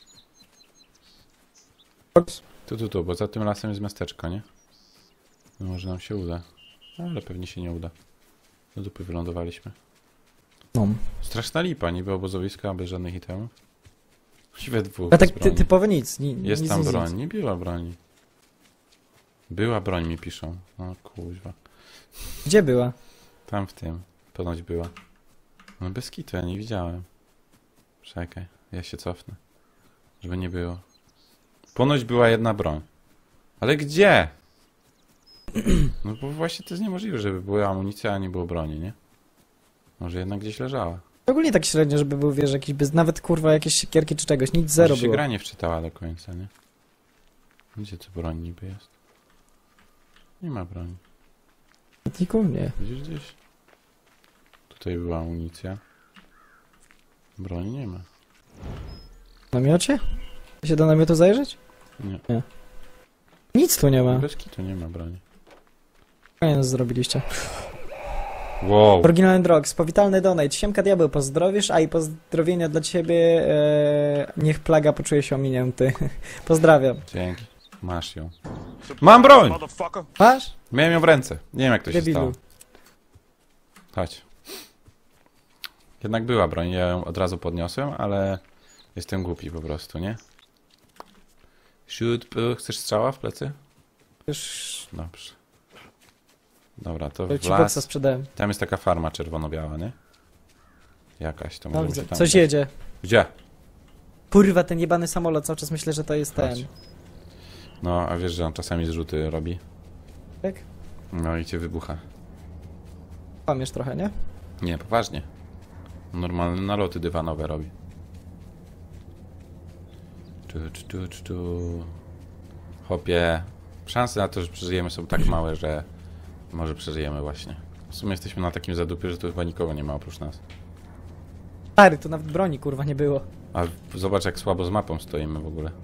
Tu, bo za tym lasem jest miasteczko, nie? No może nam się uda. Ale pewnie się nie uda. Do dupy wylądowaliśmy. No. Straszna lipa, niby obozowiska, bez żadnych itemów. I we dwóch. A tak bez broni. typowo nic. Jest nic, tam nic, broń, nic. nie była broni. Była broń, mi piszą. O kuźwa. Gdzie była? Tam w tym. Ponoć była. No bez kitu, ja nie widziałem. Czekaj, ja się cofnę. Żeby nie było. Ponoć była jedna broń. Ale gdzie? No bo właśnie to jest niemożliwe, żeby była amunicja, a nie było broni, nie? Może jednak gdzieś leżała. Ogólnie tak średnio, żeby był, wiesz, jakiś bez... Nawet, kurwa, jakieś siekierki czy czegoś. Nic, zero Może się było. gra nie wczytała do końca, nie? Gdzie tu broń niby jest? Nie ma broni. Niku? Nie. Widzisz gdzieś? Tutaj była amunicja. Broni nie ma. W namiocie? Da się do namiotu zajrzeć? Nie. Nic tu nie ma. Bez kitu nie ma broni. Fajnie nas zrobiliście. Wow. Original Drogs, powitalny donate. Siemka diabeł, pozdrowisz, a i pozdrowienia dla ciebie. Niech plaga poczuje się ominięty. Pozdrawiam. Dzięki. Masz ją. Mam broń! Motherfucker. Masz? Miałem ją w ręce. Nie wiem jak to się Debilu. stało. Chodź. Jednak była broń, ja ją od razu podniosłem, ale jestem głupi po prostu, nie? Shoot, chcesz strzała w plecy? Już... Dobrze. Dobra, to To w ci boksa las. sprzedałem. Tam jest taka farma czerwono-biała, nie? Jakaś to No może widzę. być tam Coś gdzieś. jedzie. Gdzie? Kurwa, ten jebany samolot, cały czas myślę, że to jest Chodź. ten. No, a wiesz, że on czasami zrzuty robi? Tak? No i cię wybucha. Pamięsz trochę, nie? Nie, poważnie. Normalne naloty dywanowe robi. Hopie. Szanse na to, że przeżyjemy są tak małe, że może przeżyjemy właśnie. W sumie jesteśmy na takim zadupie, że tu chyba nikogo nie ma oprócz nas. Stary, tu nawet broni, kurwa, nie było. A zobacz jak słabo z mapą stoimy w ogóle.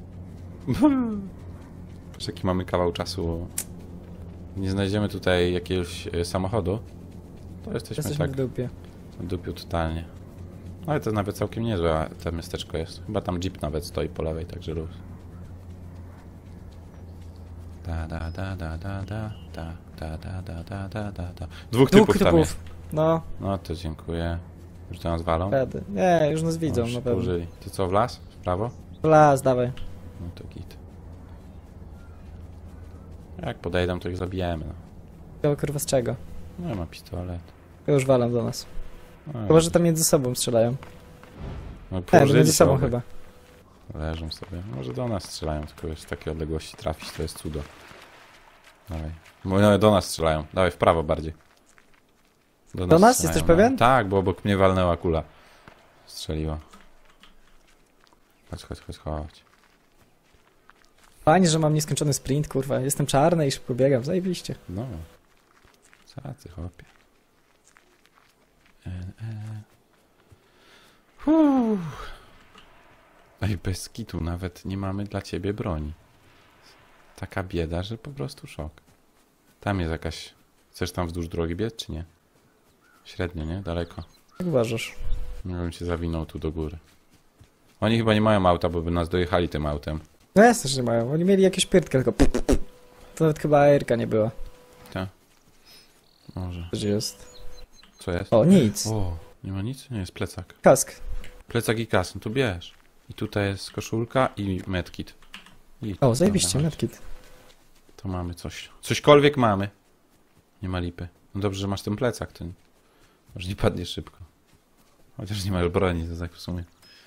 Patrz jaki mamy kawał czasu. Nie znajdziemy tutaj jakiegoś samochodu. To jesteśmy Jesteśmy tak w dupie. w dupiu totalnie. Ale to nawet całkiem niezłe to miasteczko jest. Chyba tam jeep nawet stoi po lewej, także luz. Dwóch typów tam jest. No, No to dziękuję. Już to nas walą? rady. Nie, już nas widzą, Już na pewno. użyli. To co, w las? W prawo? Las, dawaj. No to git. Jak podejdą, to ich zabijemy. No. To kurwa z czego? No ma pistolet. To już walą do nas. No, Chyba, że tam między sobą strzelają. no, Nie, to położyli między sobą sobie. chyba. Leżą sobie. Może do nas strzelają, tylko już z takiej odległości trafić to jest cudo. Dawaj. No, do nas strzelają. Dawaj w prawo bardziej. Do nas? strzelają, Jesteś no. pewien? Tak, bo obok mnie walnęła kula. Strzeliła. Chodź, chodź, chodź, chodź. Fajnie, że mam nieskończony sprint, kurwa. Jestem czarny i szybko biegam, zajebiście. No. Co ty, chłopie? Ej, bez kitu nawet nie mamy dla ciebie broni. Taka bieda, że po prostu szok. Tam jest jakaś... Chcesz tam wzdłuż drogi biec, czy nie? Średnio, nie? Daleko. Jak uważasz? Nie bym się zawinął tu do góry. Oni chyba nie mają auta, bo by nas dojechali tym autem. No jasne, że nie mają. Oni mieli jakieś pyrtkę, tylko... To nawet chyba AR-ka nie była. Może. Coś jest. Co jest? O, nic. O, nie ma nic? Nie, jest plecak. Kask. Plecak i kas, no to bierz. I tutaj jest koszulka i medkit. I O, zajebiście, dobra, medkit. to mamy coś. Cośkolwiek mamy. Nie ma lipy. No dobrze, że masz ten plecak, to może nie padnie szybko. Chociaż nie masz broni, to tak w sumie.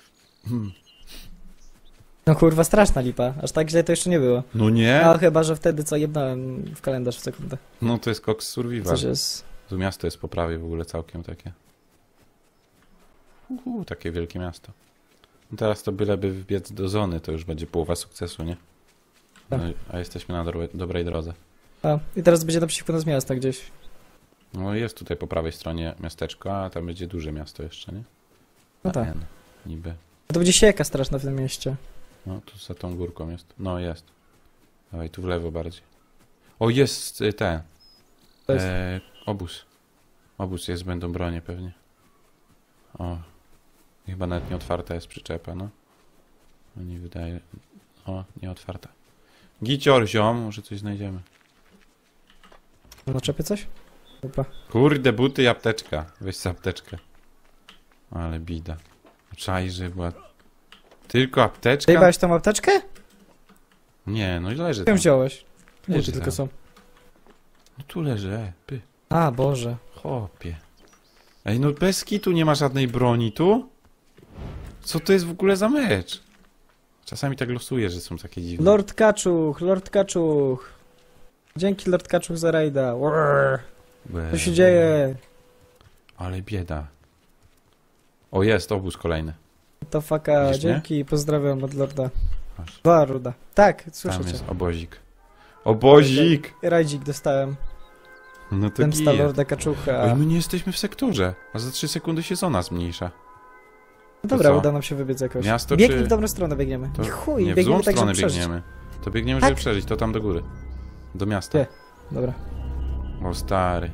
No kurwa, straszna lipa. Aż tak źle to jeszcze nie było. No nie? A chyba, że wtedy co jebnąłem w kalendarz w sekundę. No to jest Cox Survival. Coś jest... To miasto jest po prawej w ogóle całkiem takie. Takie wielkie miasto. No teraz to byleby wbiec do zony, to już będzie połowa sukcesu, nie? Tak. No, a jesteśmy na dobrej drodze. A, i teraz będzie naprzeciwko nas miasta gdzieś. No jest tutaj po prawej stronie miasteczko, a tam będzie duże miasto jeszcze, nie? No Na tak. N, niby. To będzie sieka straszna w tym mieście. No, tu za tą górką jest. No, jest. Dawaj, tu w lewo bardziej. O, jest ten. To jest... Obóz. Obóz jest, będą bronie pewnie. O. I chyba nawet nie otwarta jest przyczepa, no. No nie wydaje... O, nie otwarta. Gicior, ziom, może coś znajdziemy. Na czepie coś? Opa. Kurde, buty i apteczka. Weź sobie apteczkę. Ale bida. Czaj, że była... Tylko apteczka? Zajebałeś tą apteczkę? Nie, no i leży Czym tam. wziąłeś? Leży Buty tylko tam. są. No tu leży, py. A, Boże. Chłopie. Ej, no bez kitu nie ma żadnej broni tu? Co to jest w ogóle za mecz? Czasami tak losuję, że są takie dziwne. Lord Kaczuch, Lord Kaczuch. Dzięki Lord Kaczuch za rajda. Co się dzieje? Ale bieda. O, jest obóz kolejny. To faka, Widzisz, nie? dzięki, pozdrawiam od Lorda. Masz. Ruda. Tak, słyszę Tam cię. jest obozik. Obozik! Rajdzik dostałem. No to Zemsta gije. Lorda Kaczucha. Oj, my nie jesteśmy w sektorze, a za 3 sekundy się zona zmniejsza. No dobra, co? uda nam się wybiec jakoś. Miasto Biegnij czy- w dobrą stronę, biegniemy. To... I chuj, nie, w biegniemy złą tak, stronę żeby przeżyć. biegniemy. To biegniemy, Tak? żeby przeżyć, to tam do góry. Do miasta. Gdzie? Dobra. O, stary.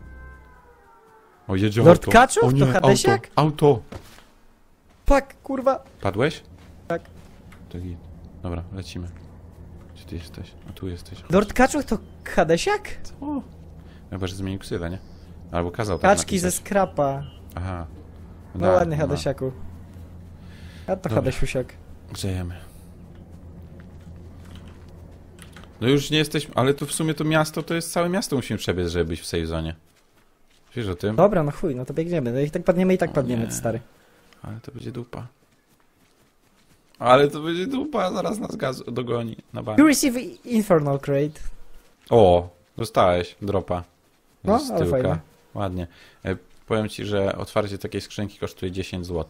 O, jedzie Lord auto. Kaczuch? O To nie, Hadesiak? auto. Fuck, kurwa. Padłeś? Tak. To git. Dobra, lecimy. Gdzie ty jesteś? A tu jesteś. Lord Kaczuch to Hadesiak? O. Chyba, że zmienił ksywę, nie? Albo kazał tak Kaczki ze napisać. skrapa. Aha. No ładny Hadesiaku. A to Dobra. Hadesiusiak. Grzejemy. No już nie jesteśmy, ale tu w sumie to miasto, to jest całe miasto musimy przebiec, żeby być w safe zone. Wiesz o tym? Dobra, no chuj, no to biegniemy. No i tak padniemy i tak padniemy, nie. stary. Ale to będzie dupa. Ale to będzie dupa, zaraz nas gaz dogoni na bank. You receive Infernal Crate. O, dostałeś dropa. No, Z ale tyłka. fajnie. Ładnie. Powiem ci, że otwarcie takiej skrzynki kosztuje 10 zł.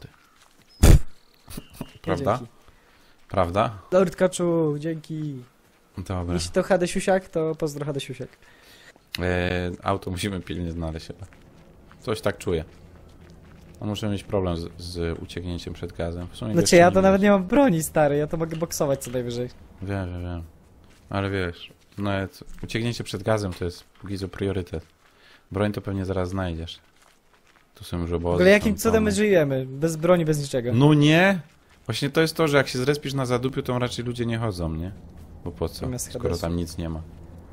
Prawda? Dzięki. Prawda? Lord Kaczuch, dzięki. Dobra. Jeśli to Hadesiusiak, to pozdro Hadesiusiak. Auto musimy pilnie znaleźć chyba. Coś tak czuję. No muszę mieć problem z ucieknięciem przed gazem. W sumie Znaczy jeszcze ja to nie nawet wiem. nie mam broni, stary, ja to mogę boksować co najwyżej. Wiem. Ale wiesz, nawet ucieknięcie przed gazem to jest póki co priorytet. Broń to pewnie zaraz znajdziesz. Tu są już obozy. W ogóle jakim są cudem my domy. żyjemy? Bez broni, bez niczego. No nie! Właśnie to jest to, że jak się zrespisz na zadupiu, to raczej ludzie nie chodzą, nie? Bo po co? Zamiast Skoro Hadesu. tam nic nie ma.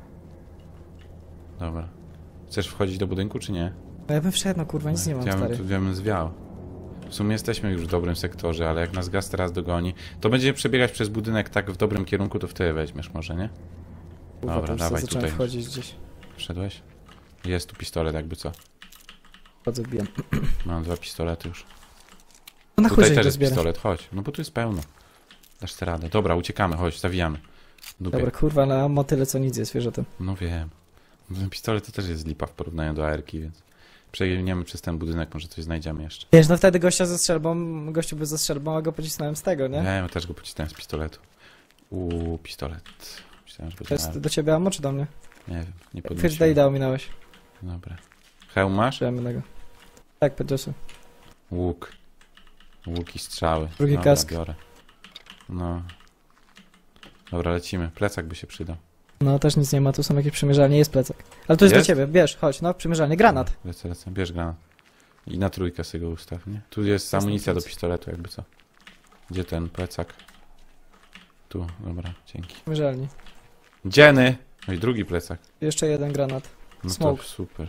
Dobra. Chcesz wchodzić do budynku, czy nie? No ja bym wszedł, no kurwa, nic nie mam, stary. Ja bym zwiał. W sumie jesteśmy już w dobrym sektorze, ale jak nas gaz teraz dogoni, to będziemy przebiegać przez budynek tak w dobrym kierunku, to wtedy weźmiesz może, nie? Kurwa, Dobra, to już dawaj zacząłem tutaj. wchodzić gdzieś. Wszedłeś? Jest tu pistolet, jakby co. Chodzę, wbijam. Mam 2 pistolety już. No na chuj, Tutaj że też go jest zbieram. pistolet, chodź. No bo tu jest pełno. Dasz sobie radę. Dobra, uciekamy, chodź, zawijamy. Dupie. Dobra, kurwa, na ammo tyle co nic jest, wiesz o tym. No wiem. Ten pistolet to też jest lipa w porównaniu do AR-ki, więc przebiegniemy przez ten budynek, może coś znajdziemy jeszcze. Wiesz, no wtedy gościa ze strzelbą, gościu bez ze strzelbą, a go pocisnąłem z tego, nie? Nie, ja też go pocisnąłem z pistoletu. Pistolet. Myślałem, że To będzie jest AR. do ciebie ammo czy do mnie? Nie wiem, nie First podniosłem. Aid'a ominąłeś. Dobra. Hełm masz? Przyjemy innego. Tak, podniosłem. Łuk. Łuk i strzały. Drugi Dobra, kask. biorę. No. Dobra, lecimy. Plecak by się przydał. No też nic nie ma, tu są jakieś przymierzalnie, jest plecak. Ale to jest Jest? do ciebie, bierz, chodź, no, przymierzalnie, granat. Lecę. Bierz granat. I na trójkę sobie go ustaw, nie? Tu jest amunicja do pistoletu, jakby co. Gdzie ten plecak? Tu, dobra, dzięki. Przymierzalni. Dzieny! No i drugi plecak. Jeszcze jeden granat. No Smoke. to super.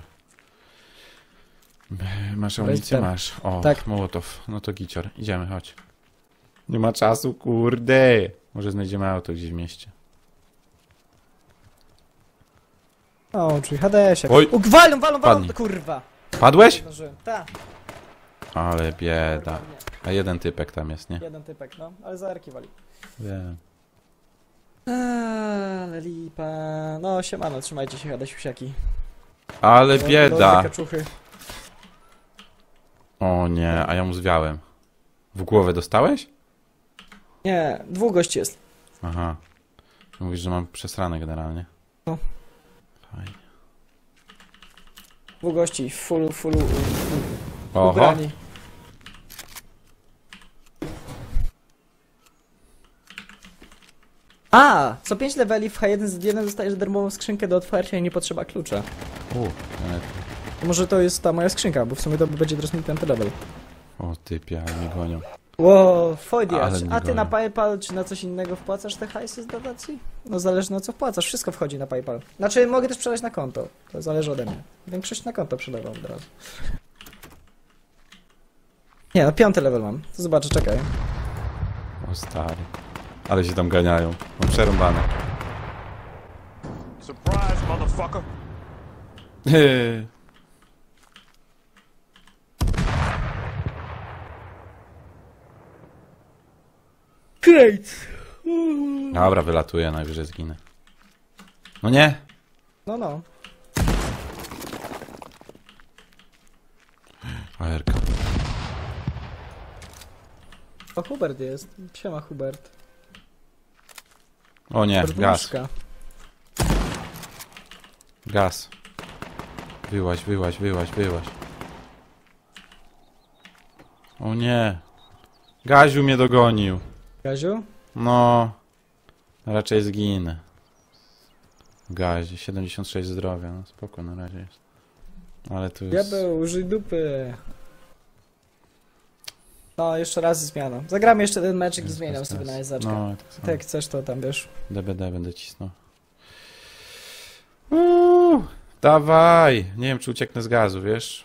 Masz Weź amunicję? ten. Masz. O, Tak. Mołotow. No to gicior. Idziemy, chodź. Nie ma czasu, kurde. Może znajdziemy auto gdzieś w mieście. O, czyli Hadesiak. Oj. Walą, Padnij. kurwa. Padłeś? Zdążyłem. Tak. Ale bieda. A jeden typek tam jest, nie? Jeden typek, no, ale za arki wali. Wiem. Ale lipa. No, siemano, trzymajcie się, Hadesiusiaki. Ale Dobre bieda. kaczuchy. O nie, a ja mu zwiałem. W głowę dostałeś? Nie, 2 gości jest. Aha. Mówisz, że mam przesrane generalnie. No. Fajnie. 2 gości, full Oho. ubrani. A, co 5 leveli w H1Z1 dostajesz darmową skrzynkę do otwarcia i nie potrzeba klucza. Może to jest ta moja skrzynka, bo w sumie to będzie teraz mi 5 level. O typie, ale mnie gonią. Ło, Fojdiacz, Ale mnie a ty na gonią. PayPal czy na coś innego wpłacasz te hajsy z dotacji? No zależy na co wpłacasz, wszystko wchodzi na PayPal. Znaczy mogę też przelać na konto, to zależy ode mnie. Większość na konto przelewam od razu. Nie, no 5 level mam, to zobaczę, czekaj. O stary. Ale się tam ganiają. Mam przerąbane. Surprise, motherfucker. Great! Dobra, wylatuję, najwyżej zginę. No nie! No, no. ARK. O, Hubert jest. Siema, Hubert. O nie, Hubert gaz. Muszka. Gaz. Wyłaź, wyłaź, wyłaź, wyłaź. O nie. Gaziu mnie dogonił. Gaziu? No. Raczej zginę. W gazie. 76 zdrowia. No spoko, na razie jest. Ale tu jest... Diabeł, użyj dupy. No, jeszcze raz zmiana. Zagramy jeszcze ten meczek i zmieniam sobie na jezaczkę. No, tak samo. Tak, jak chcesz, to tam wiesz. DBD będę cisnął. Dawaj! Nie wiem, czy ucieknę z gazu, wiesz?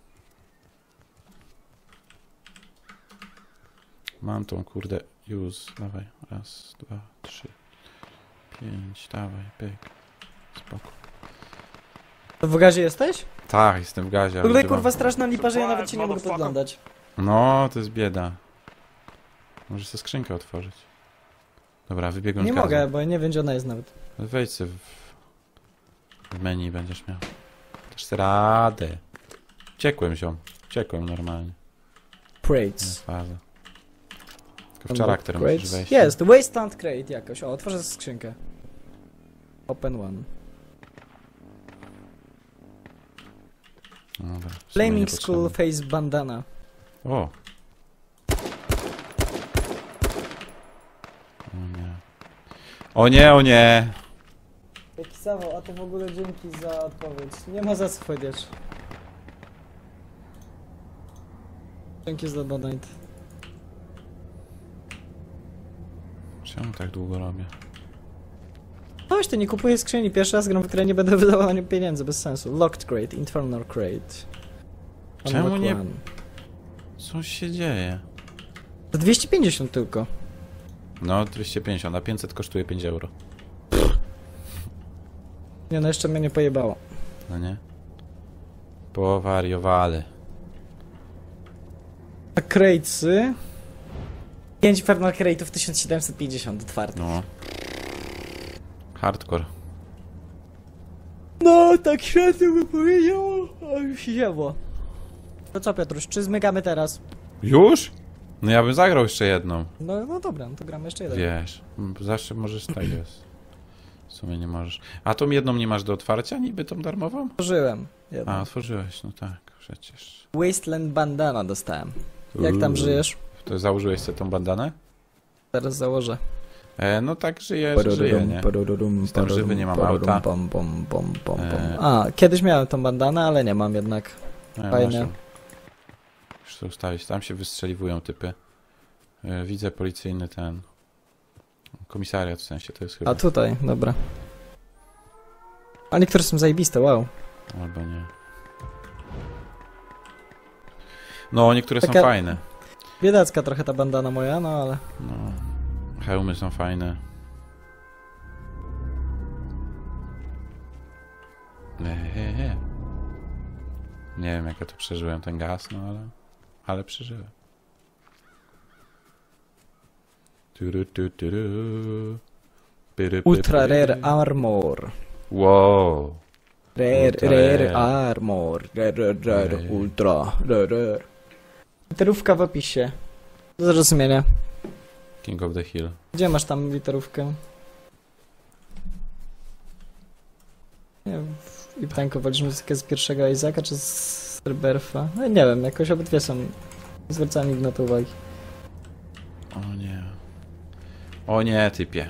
Mam tą, kurde, use. Dawaj. Raz, dwa, trzy, 5. Dawaj, pyk. Spoko. To w gazie jesteś? Tak, jestem w gazie. ale Tutaj używam- kurwa straszna lipa, że ja nawet ci nie mogę podglądać. No, to jest bieda. Możesz sobie skrzynkę otworzyć. Dobra, wybiegłem Nie z gazu. mogę, bo nie wiem, gdzie ona jest nawet. Wejdź sobie w menu będziesz miał. Też radę. Uciekłem, ziom. Uciekłem normalnie. Nie Crates. fazę. Tylko w charakter musisz wejść. Jest, Wasteland Crate jakoś. O, otworzę skrzynkę. Open one. No dobra, w sumie Flaming nie Skull potrzebne. Face Bandana. O! O nie. O nie, o nie! Jaki Sawał, a to w ogóle dzięki za odpowiedź. Nie ma za co powiedzieć. Dzięki za donate. Czemu tak długo robię? Weź ty, nie kupuję skrzyni. Pierwszy raz gram w której nie będę wydawał na nie pieniędzy, bez sensu. Locked Crate, Infernal Crate. Czemu Unlock nie- one. Co się dzieje? Za 250 tylko. No, 250, a 500 kosztuje 5 euro. Nie, no jeszcze mnie nie pojebało. No nie? Powariowali. A Cratesy... 5 Infernal Crate'ów 1750 otwarte. No. Hardcore. No, tak średnio by powiedział, a już się działo. To co, Piotruś, czy zmykamy teraz? Już? No ja bym zagrał jeszcze jedną. No dobra, no to gramy jeszcze jeden. Wiesz, zawsze możesz tak jest. W sumie nie możesz. A tą jedną nie masz do otwarcia, niby tą darmową? Otworzyłem. A, Jedno. otworzyłeś, no tak, przecież. Wasteland Bandana dostałem. Jak tam żyjesz? To założyłeś sobie tą bandanę? Teraz założę. No tak, żyję, nie? Jestem żywy, nie mam auta. A, kiedyś miałem tą bandanę, ale nie mam jednak. No, Fajnie. masz- Już to ustawić, tam się wystrzeliwują typy. Widzę policyjny ten... Komisariat w sensie, to jest chyba. A tutaj, dobra. A niektóre są zajebiste, wow. Albo nie. No, niektóre są Taka- fajne. Biedacka trochę ta bandana moja, no ale... No. Hełmy są fajne. Nie wiem, jak ja to przeżyłem, ten gaz, no ale przeżyłem. Ultra Rare Armor. Wow. Ultra Rare rare. Armor. Rare, ultra, rare. Literówka w opisie. Do zrozumienia. King of the Hill. Gdzie masz tam literówkę? Nie wiem. I pytanko, wolisz muzykę z pierwszego Isaaca czy z Rebirtha? No nie wiem, jakoś obydwie są... Zwracałem ich na to uwagi. O nie. O nie, typie.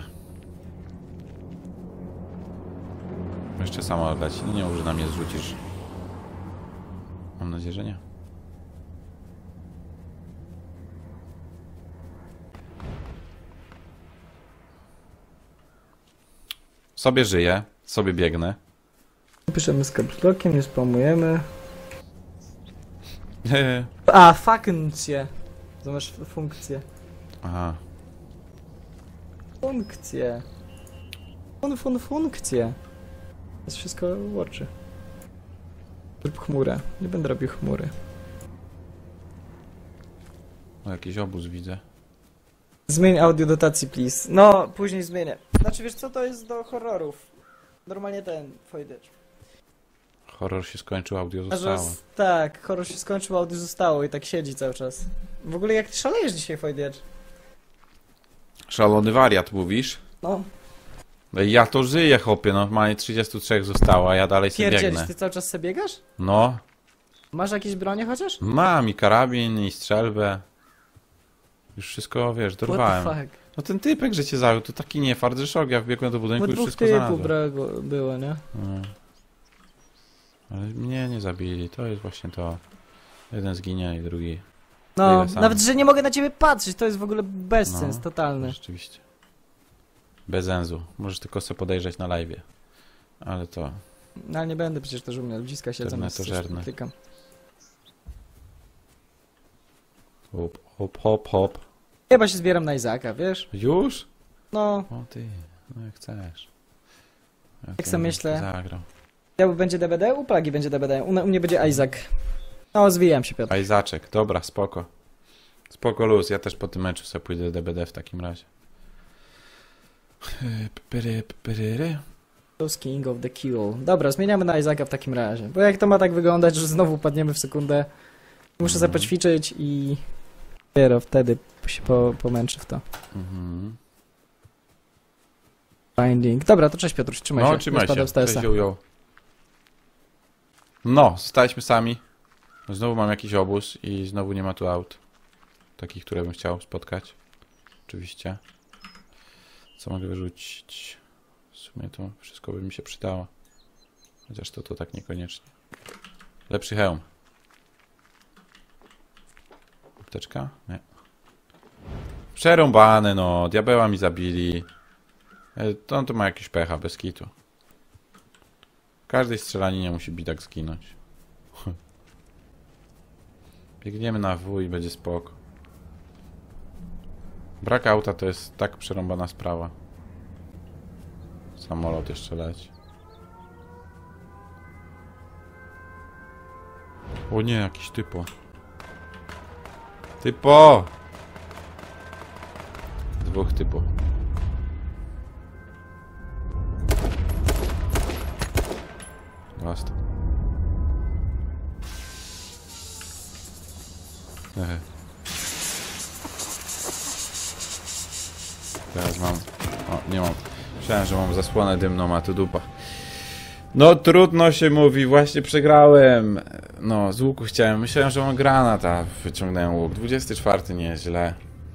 Jeszcze samo oddać. No nie mów, że na mnie zrzucisz. Mam nadzieję, że nie. Sobie żyję, sobie biegnę. Piszemy z capslockiem, nie spamujemy. A, funkcje. Zobacz funkcję. Aha. Funkcje. Funkcje. Jest wszystko łączy. Zrób chmurę. Nie będę robił chmury. O, jakiś obóz widzę. Zmień audio dotacji, please. No, później zmienię. Znaczy, wiesz co, to jest do horrorów. Normalnie ten, Fojdecz. Horror się skończył, audio A że zostało. tak, horror się skończył, audio zostało i tak siedzi cały czas. W ogóle jak ty szalejesz dzisiaj, Fojdecz? Szalony wariat, mówisz? No, Ja to żyję, chłopie, no. Normalnie 33 zostało, a ja dalej sobie pierdzielisz, biegnę. ty cały czas sobie biegasz? No. Masz jakieś bronie chociaż? Mam i karabin, i strzelbę. Już wszystko, wiesz, What the dorwałem. fuck? No ten typek, że cię zajął, to taki nie fart, że szok. Ja wbiegłem do budynku Bo i dwóch wszystko typów znalazłem. było, nie? No. Ale mnie nie zabili, to jest właśnie to. Jeden zginie i drugi. No, Tyle samo. nawet, że nie mogę na ciebie patrzeć, to jest w ogóle bezsens No. totalny. Rzeczywiście. Bez enzu. Możesz tylko sobie podejrzeć na live'ie. Ale to... No, ale nie będę przecież też u mnie ludziska siedzą, więc Internetożerne. coś klikam. Hop, hop, hop, hop. Chyba się zbieram na Izaka, wiesz? Już? No, O ty, no jak chcesz. Ja Tak to sobie bym myślę. Zagrał. ja będzie DBD, u Plagi będzie DBD, u mnie będzie Isaac. No, zwijam się, Piotr. A Izaczek, dobra, spoko. Spoko luz, ja też po tym meczu sobie pójdę do DBD w takim razie. Those King of the Kill. Dobra, zmieniamy na Isaaca w takim razie. Bo jak to ma tak wyglądać, że znowu padniemy w sekundę, muszę sobie poćwiczyć i dopiero wtedy się pomęczę w to. Mhm. Binding. Dobra, to cześć Piotruś, trzymaj się. No, trzymaj Nie spadam się. z TS-a. Cześć, yo. No, zostaliśmy sami. Znowu mam jakiś obóz i znowu nie ma tu aut. Takich, które bym chciał spotkać. Oczywiście. Co mogę wyrzucić? W sumie to wszystko by mi się przydało. Chociaż to tak niekoniecznie. Lepszy hełm. Apteczka? Nie. Przerąbane, no. Diabeła mi zabili. On to ma jakieś pecha, bez kitu. W każdej strzelaninie musi bidak zginąć. Biegniemy na W i będzie spoko. Brak auta to jest tak przerąbana sprawa. Samolot jeszcze leci. O nie, jakiś typo. Typo! Dwóch typów. Basta. Teraz mam... O, nie mam. Myślałem, że mam zasłonę dymną, a tu dupa. No trudno się mówi, właśnie przegrałem. No, z łuku chciałem. Myślałem, że mam granat, a wyciągnąłem łuk. 24 nie jest źle.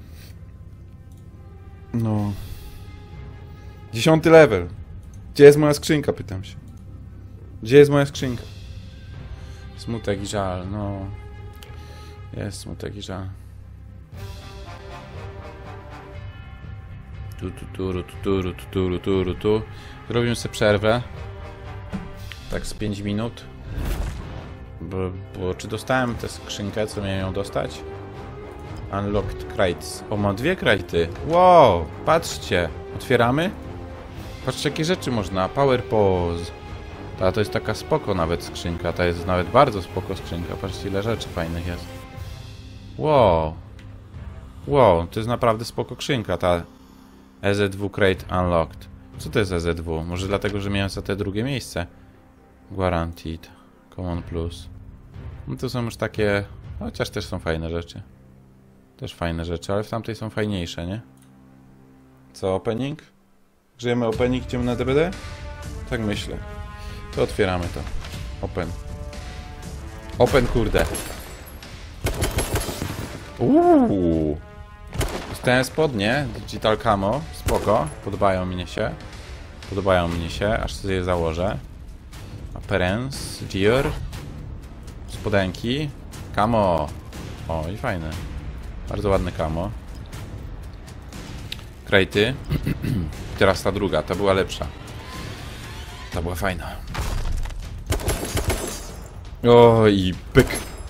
No. 10 level. Gdzie jest moja skrzynka, pytam się. Gdzie jest moja skrzynka? Smutek i żal, no. Jest smutek i żal. Tu. Robimy sobie przerwę. Tak z 5 minut. Bo czy dostałem tę skrzynkę, co miałem ją dostać? Unlocked crates. O, mam 2 cratey. Wow, patrzcie. Otwieramy? Patrzcie, jakie rzeczy można. Power pose. To jest taka spoko nawet skrzynka. Ta jest nawet bardzo spoko skrzynka. Patrzcie, ile rzeczy fajnych jest. Wow. Wow, to jest naprawdę spoko skrzynka, ta EZW Crate Unlocked. Co to jest EZW? Może dlatego, że miałem za te drugie miejsce. Guaranteed. Common Plus. No to są już takie... Chociaż też są fajne rzeczy. Też fajne rzeczy, ale w tamtej są fajniejsze, nie? Co, opening? Grzejemy opening, idziemy na DBD? Tak myślę. To otwieramy to. Open. Open, kurde. Dostałem spodnie. Digital Camo. Spoko. Podobają mnie się. Aż sobie je założę. Appearance. Gear. Spodenki. Camo. O, i fajne. Bardzo ładne camo. Krejty. Teraz ta druga. Ta była lepsza. Ta była fajna. O, i pyk.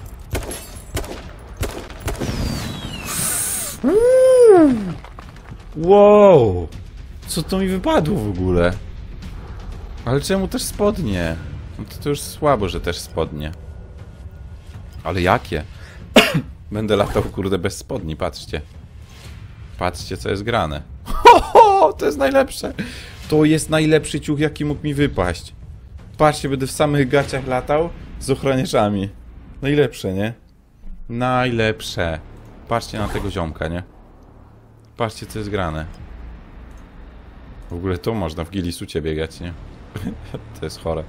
Wow! Co to mi wypadło w ogóle? Ale czemu też spodnie? No to już słabo, że też spodnie. Ale jakie? Będę latał, kurde, bez spodni, patrzcie. Patrzcie, co jest grane. Ho, to jest najlepsze. To jest najlepszy ciuch, jaki mógł mi wypaść. Patrzcie, będę w samych gaciach latał z ochroniarzami. Najlepsze, nie? Najlepsze. Patrzcie na tego ziomka, nie? Patrzcie, co jest grane. W ogóle to można w Gilisucie biegać, nie? To jest chore.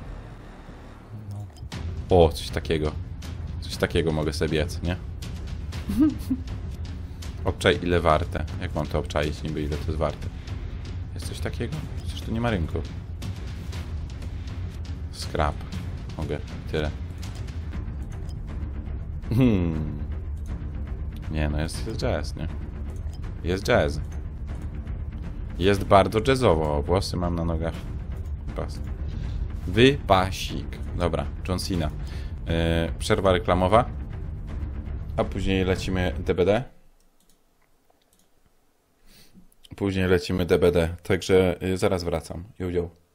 O, coś takiego. Coś takiego mogę sobie biec, nie? Obczaj, ile warte. Jak mam to obczaić niby, ile to jest warte? Jest coś takiego? Przecież tu nie ma rynku. Scrap. Mogę. Tyle. Nie, no jest jazz, nie? Jest jazz. Jest bardzo jazzowo. Włosy mam na nogach. Pas. Wypasik. Dobra, John Cena. Przerwa reklamowa. A później lecimy DBD. Później lecimy DBD. Także zaraz wracam. Jojo.